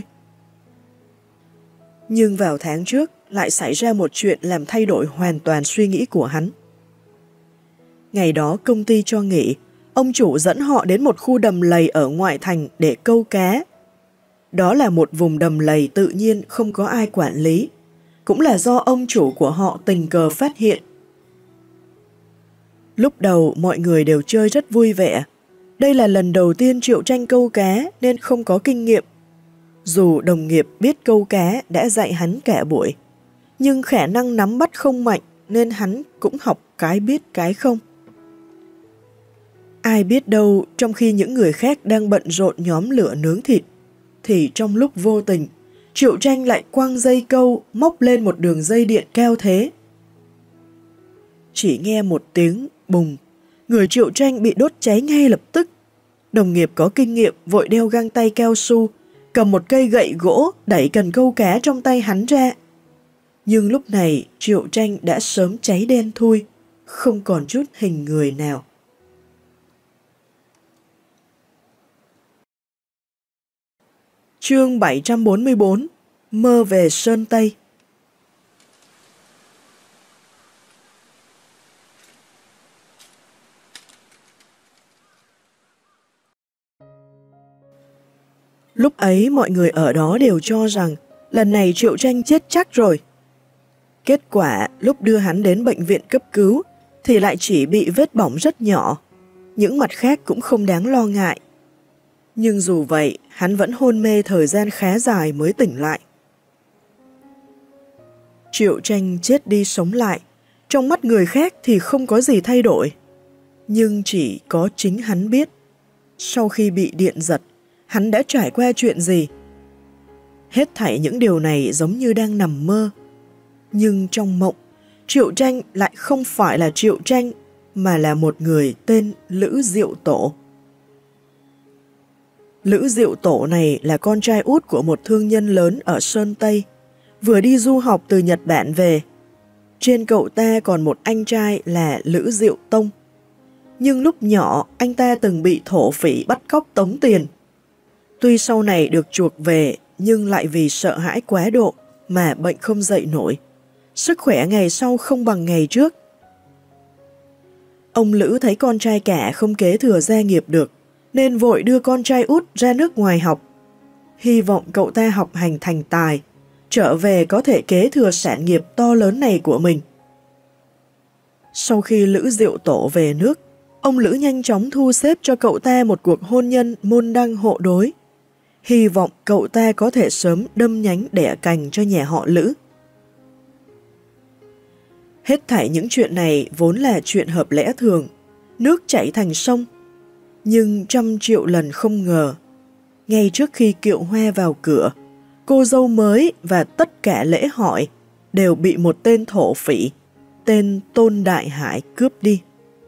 Nhưng vào tháng trước lại xảy ra một chuyện làm thay đổi hoàn toàn suy nghĩ của hắn. Ngày đó công ty cho nghỉ, ông chủ dẫn họ đến một khu đầm lầy ở ngoại thành để câu cá. Đó là một vùng đầm lầy tự nhiên không có ai quản lý, cũng là do ông chủ của họ tình cờ phát hiện. Lúc đầu mọi người đều chơi rất vui vẻ. Đây là lần đầu tiên Triệu Tranh câu cá nên không có kinh nghiệm. Dù đồng nghiệp biết câu cá đã dạy hắn cả buổi, nhưng khả năng nắm bắt không mạnh nên hắn cũng học cái biết cái không. Ai biết đâu trong khi những người khác đang bận rộn nhóm lửa nướng thịt, thì trong lúc vô tình, Triệu Tranh lại quăng dây câu móc lên một đường dây điện cao thế. Chỉ nghe một tiếng bùng, người Triệu Tranh bị đốt cháy ngay lập tức. Đồng nghiệp có kinh nghiệm vội đeo găng tay cao su, cầm một cây gậy gỗ đẩy cần câu cá trong tay hắn ra. Nhưng lúc này Triệu Tranh đã sớm cháy đen thui, không còn chút hình người nào. Chương bảy trăm bốn mươi bốn. Mơ về Sơn Tây. Lúc ấy mọi người ở đó đều cho rằng lần này Triệu Tranh chết chắc rồi. Kết quả lúc đưa hắn đến bệnh viện cấp cứu thì lại chỉ bị vết bỏng rất nhỏ, những mặt khác cũng không đáng lo ngại. Nhưng dù vậy, hắn vẫn hôn mê thời gian khá dài mới tỉnh lại. Triệu Tranh chết đi sống lại, trong mắt người khác thì không có gì thay đổi. Nhưng chỉ có chính hắn biết, sau khi bị điện giật, hắn đã trải qua chuyện gì. Hết thảy những điều này giống như đang nằm mơ. Nhưng trong mộng, Triệu Tranh lại không phải là Triệu Tranh, mà là một người tên Lữ Diệu Tổ. Lữ Diệu Tổ này là con trai út của một thương nhân lớn ở Sơn Tây, vừa đi du học từ Nhật Bản về. Trên cậu ta còn một anh trai là Lữ Diệu Tông. Nhưng lúc nhỏ, anh ta từng bị thổ phỉ bắt cóc tống tiền. Tuy sau này được chuộc về, nhưng lại vì sợ hãi quá độ mà bệnh không dậy nổi. Sức khỏe ngày sau không bằng ngày trước. Ông Lữ thấy con trai cả không kế thừa gia nghiệp được, nên vội đưa con trai út ra nước ngoài học. Hy vọng cậu ta học hành thành tài, trở về có thể kế thừa sản nghiệp to lớn này của mình. Sau khi Lữ Diệu Tổ về nước, ông Lữ nhanh chóng thu xếp cho cậu ta một cuộc hôn nhân môn đăng hộ đối. Hy vọng cậu ta có thể sớm đâm nhánh đẻ cành cho nhà họ Lữ. Hết thảy những chuyện này vốn là chuyện hợp lẽ thường, nước chảy thành sông. Nhưng trăm triệu lần không ngờ, ngay trước khi kiệu hoa vào cửa, cô dâu mới và tất cả lễ hỏi đều bị một tên thổ phỉ, tên Tôn Đại Hải cướp đi.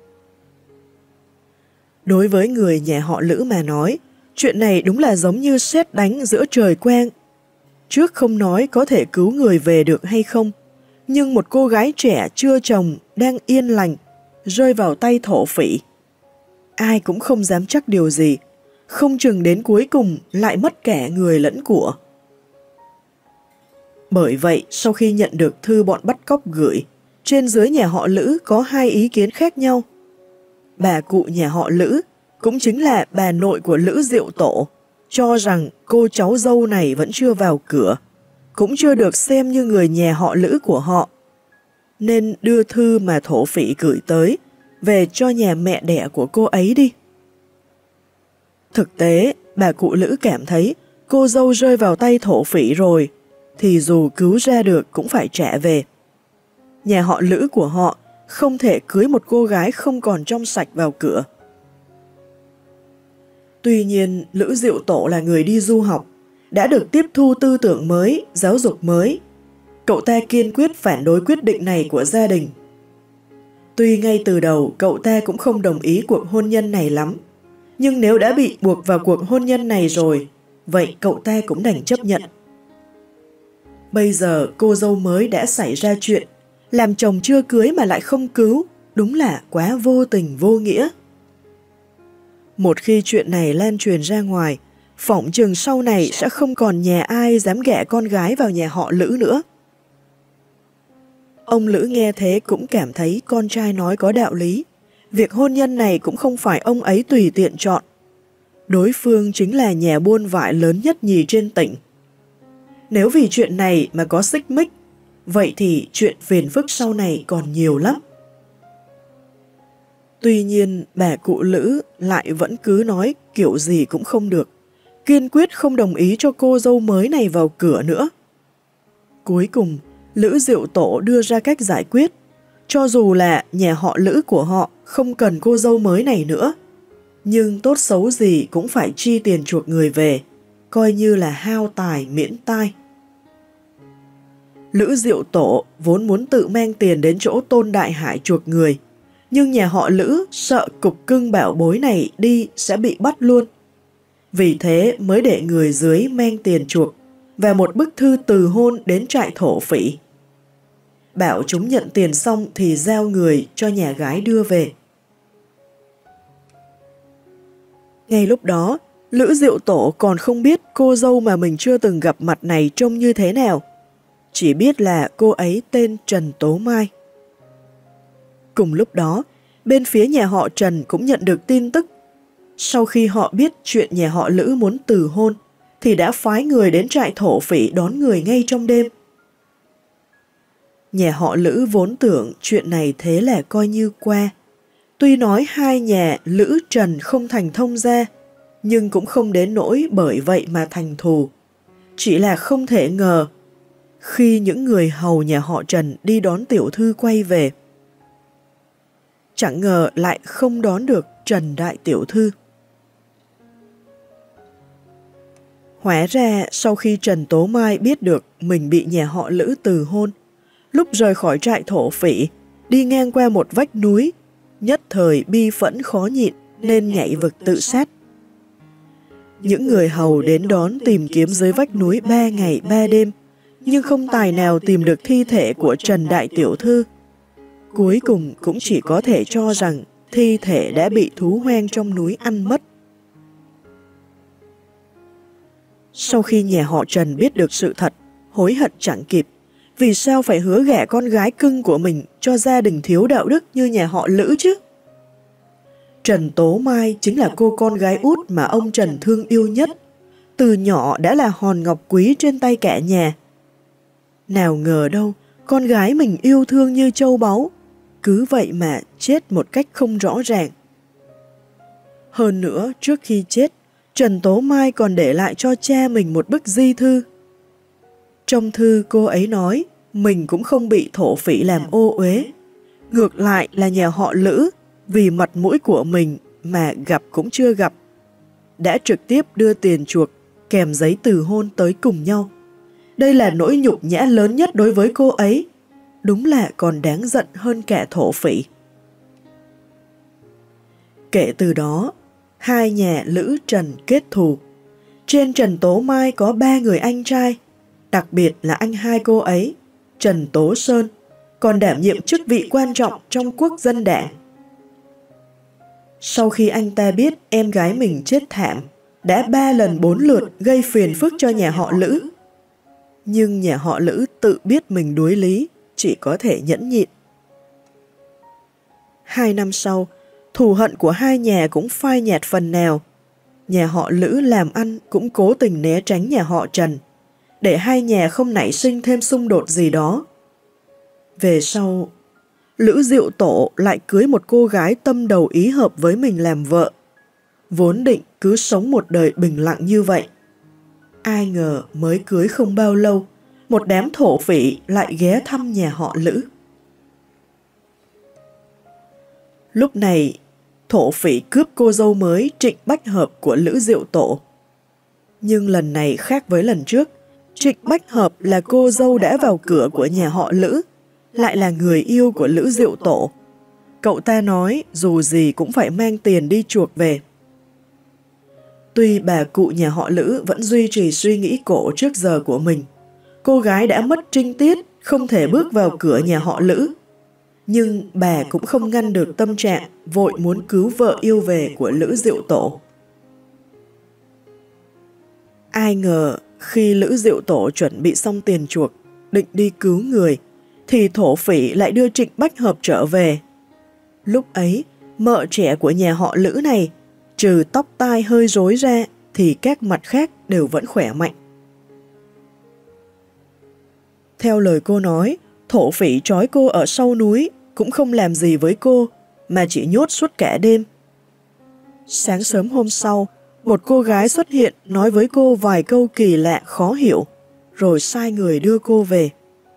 Đối với người nhà họ Lữ mà nói, chuyện này đúng là giống như sét đánh giữa trời quang. Trước không nói có thể cứu người về được hay không, nhưng một cô gái trẻ chưa chồng đang yên lành, rơi vào tay thổ phỉ. Ai cũng không dám chắc điều gì, không chừng đến cuối cùng lại mất cả người lẫn của. Bởi vậy, sau khi nhận được thư bọn bắt cóc gửi, trên dưới nhà họ Lữ có hai ý kiến khác nhau. Bà cụ nhà họ Lữ, cũng chính là bà nội của Lữ Diệu Tổ, cho rằng cô cháu dâu này vẫn chưa vào cửa, cũng chưa được xem như người nhà họ Lữ của họ, nên đưa thư mà thổ phỉ gửi tới về cho nhà mẹ đẻ của cô ấy đi. Thực tế, bà cụ Lữ cảm thấy cô dâu rơi vào tay thổ phỉ rồi, thì dù cứu ra được cũng phải trả về. Nhà họ Lữ của họ không thể cưới một cô gái không còn trong sạch vào cửa. Tuy nhiên, Lữ Diệu Tổ là người đi du học, đã được tiếp thu tư tưởng mới, giáo dục mới. Cậu ta kiên quyết phản đối quyết định này của gia đình. Tuy ngay từ đầu cậu ta cũng không đồng ý cuộc hôn nhân này lắm, nhưng nếu đã bị buộc vào cuộc hôn nhân này rồi, vậy cậu ta cũng đành chấp nhận. Bây giờ cô dâu mới đã xảy ra chuyện, làm chồng chưa cưới mà lại không cứu, đúng là quá vô tình vô nghĩa. Một khi chuyện này lan truyền ra ngoài, phỏng chừng sau này sẽ không còn nhà ai dám ghẻ con gái vào nhà họ Lữ nữa. Ông Lữ nghe thế cũng cảm thấy con trai nói có đạo lý. Việc hôn nhân này cũng không phải ông ấy tùy tiện chọn. Đối phương chính là nhà buôn vải lớn nhất nhì trên tỉnh. Nếu vì chuyện này mà có xích mích, vậy thì chuyện phiền phức sau này còn nhiều lắm. Tuy nhiên, bà cụ Lữ lại vẫn cứ nói kiểu gì cũng không được, kiên quyết không đồng ý cho cô dâu mới này vào cửa nữa. Cuối cùng, Lữ Diệu Tổ đưa ra cách giải quyết, cho dù là nhà họ Lữ của họ không cần cô dâu mới này nữa, nhưng tốt xấu gì cũng phải chi tiền chuộc người về, coi như là hao tài miễn tai. Lữ Diệu Tổ vốn muốn tự mang tiền đến chỗ Tôn Đại Hải chuộc người, nhưng nhà họ Lữ sợ cục cưng bảo bối này đi sẽ bị bắt luôn. Vì thế mới để người dưới mang tiền chuộc và một bức thư từ hôn đến trại thổ phỉ. Bảo chúng nhận tiền xong thì giao người cho nhà gái đưa về. Ngay lúc đó, Lữ Diệu Tổ còn không biết cô dâu mà mình chưa từng gặp mặt này trông như thế nào. Chỉ biết là cô ấy tên Trần Tố Mai. Cùng lúc đó, bên phía nhà họ Trần cũng nhận được tin tức. Sau khi họ biết chuyện nhà họ Lữ muốn từ hôn, thì đã phái người đến trại thổ phỉ đón người ngay trong đêm. Nhà họ Lữ vốn tưởng chuyện này thế là coi như qua. Tuy nói hai nhà Lữ Trần không thành thông gia, nhưng cũng không đến nỗi bởi vậy mà thành thù. Chỉ là không thể ngờ, khi những người hầu nhà họ Trần đi đón tiểu thư quay về, chẳng ngờ lại không đón được Trần đại tiểu thư. Hóa ra sau khi Trần Tố Mai biết được mình bị nhà họ Lữ từ hôn, lúc rời khỏi trại thổ phỉ, đi ngang qua một vách núi, nhất thời bi phẫn khó nhịn nên nhảy vực tự sát. Những người hầu đến đón tìm kiếm dưới vách núi ba ngày ba đêm, nhưng không tài nào tìm được thi thể của Trần đại tiểu thư. Cuối cùng cũng chỉ có thể cho rằng thi thể đã bị thú hoang trong núi ăn mất. Sau khi nhà họ Trần biết được sự thật, hối hận chẳng kịp. Vì sao phải hứa gả con gái cưng của mình cho gia đình thiếu đạo đức như nhà họ Lữ chứ? Trần Tố Mai chính là cô con gái út mà ông Trần thương yêu nhất. Từ nhỏ đã là hòn ngọc quý trên tay cả nhà. Nào ngờ đâu, con gái mình yêu thương như châu báu, cứ vậy mà chết một cách không rõ ràng. Hơn nữa, trước khi chết, Trần Tố Mai còn để lại cho cha mình một bức di thư. Trong thư cô ấy nói mình cũng không bị thổ phỉ làm ô uế. Ngược lại là nhà họ Lữ vì mặt mũi của mình mà gặp cũng chưa gặp, đã trực tiếp đưa tiền chuộc kèm giấy từ hôn tới cùng nhau. Đây là nỗi nhục nhã lớn nhất đối với cô ấy. Đúng là còn đáng giận hơn cả thổ phỉ. Kể từ đó, hai nhà Lữ Trần kết thù. Trên Trần Tố Mai có ba người anh trai, đặc biệt là anh hai cô ấy, Trần Tố Sơn, còn đảm nhiệm chức vị quan trọng trong Quốc dân đảng. Sau khi anh ta biết em gái mình chết thảm, đã ba lần bốn lượt gây phiền phức cho nhà họ Lữ. Nhưng nhà họ Lữ tự biết mình đuối lý, chỉ có thể nhẫn nhịn. Hai năm sau, thù hận của hai nhà cũng phai nhạt phần nào. Nhà họ Lữ làm ăn cũng cố tình né tránh nhà họ Trần, để hai nhà không nảy sinh thêm xung đột gì đó. Về sau, Lữ Diệu Tổ lại cưới một cô gái tâm đầu ý hợp với mình làm vợ. Vốn định cứ sống một đời bình lặng như vậy. Ai ngờ mới cưới không bao lâu, một đám thổ phỉ lại ghé thăm nhà họ Lữ. Lúc này, thổ phỉ cướp cô dâu mới Trịnh Bách Hợp của Lữ Diệu Tổ. Nhưng lần này khác với lần trước, Trịnh Bách Hợp là cô dâu đã vào cửa của nhà họ Lữ, lại là người yêu của Lữ Diệu Tổ. Cậu ta nói dù gì cũng phải mang tiền đi chuộc về. Tuy bà cụ nhà họ Lữ vẫn duy trì suy nghĩ cổ trước giờ của mình, cô gái đã mất trinh tiết, không thể bước vào cửa nhà họ Lữ. Nhưng bà cũng không ngăn được tâm trạng vội muốn cứu vợ yêu về của Lữ Diệu Tổ. Ai ngờ khi Lữ Diệu Tổ chuẩn bị xong tiền chuộc, định đi cứu người, thì thổ phỉ lại đưa Trịnh Bách Hợp trở về. Lúc ấy, mợ trẻ của nhà họ Lữ này, trừ tóc tai hơi rối ra, thì các mặt khác đều vẫn khỏe mạnh. Theo lời cô nói, thổ phỉ trói cô ở sau núi, cũng không làm gì với cô, mà chỉ nhốt suốt cả đêm. Sáng sớm hôm sau, một cô gái xuất hiện nói với cô vài câu kỳ lạ khó hiểu, rồi sai người đưa cô về.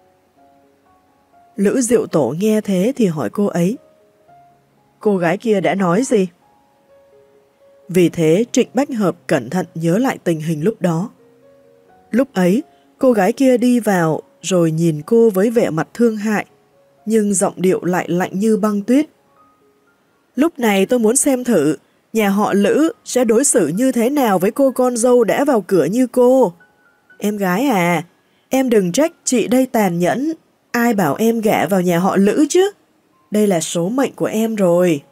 Lữ Diệu Tổ nghe thế thì hỏi cô ấy, cô gái kia đã nói gì? Vì thế Trịnh Bách Hợp cẩn thận nhớ lại tình hình lúc đó. Lúc ấy, cô gái kia đi vào rồi nhìn cô với vẻ mặt thương hại, nhưng giọng điệu lại lạnh như băng tuyết. Lúc này tôi muốn xem thử nhà họ Lữ sẽ đối xử như thế nào với cô con dâu đã vào cửa như cô. Em gái à, em đừng trách chị đây tàn nhẫn, ai bảo em gả vào nhà họ Lữ chứ? Đây là số mệnh của em rồi.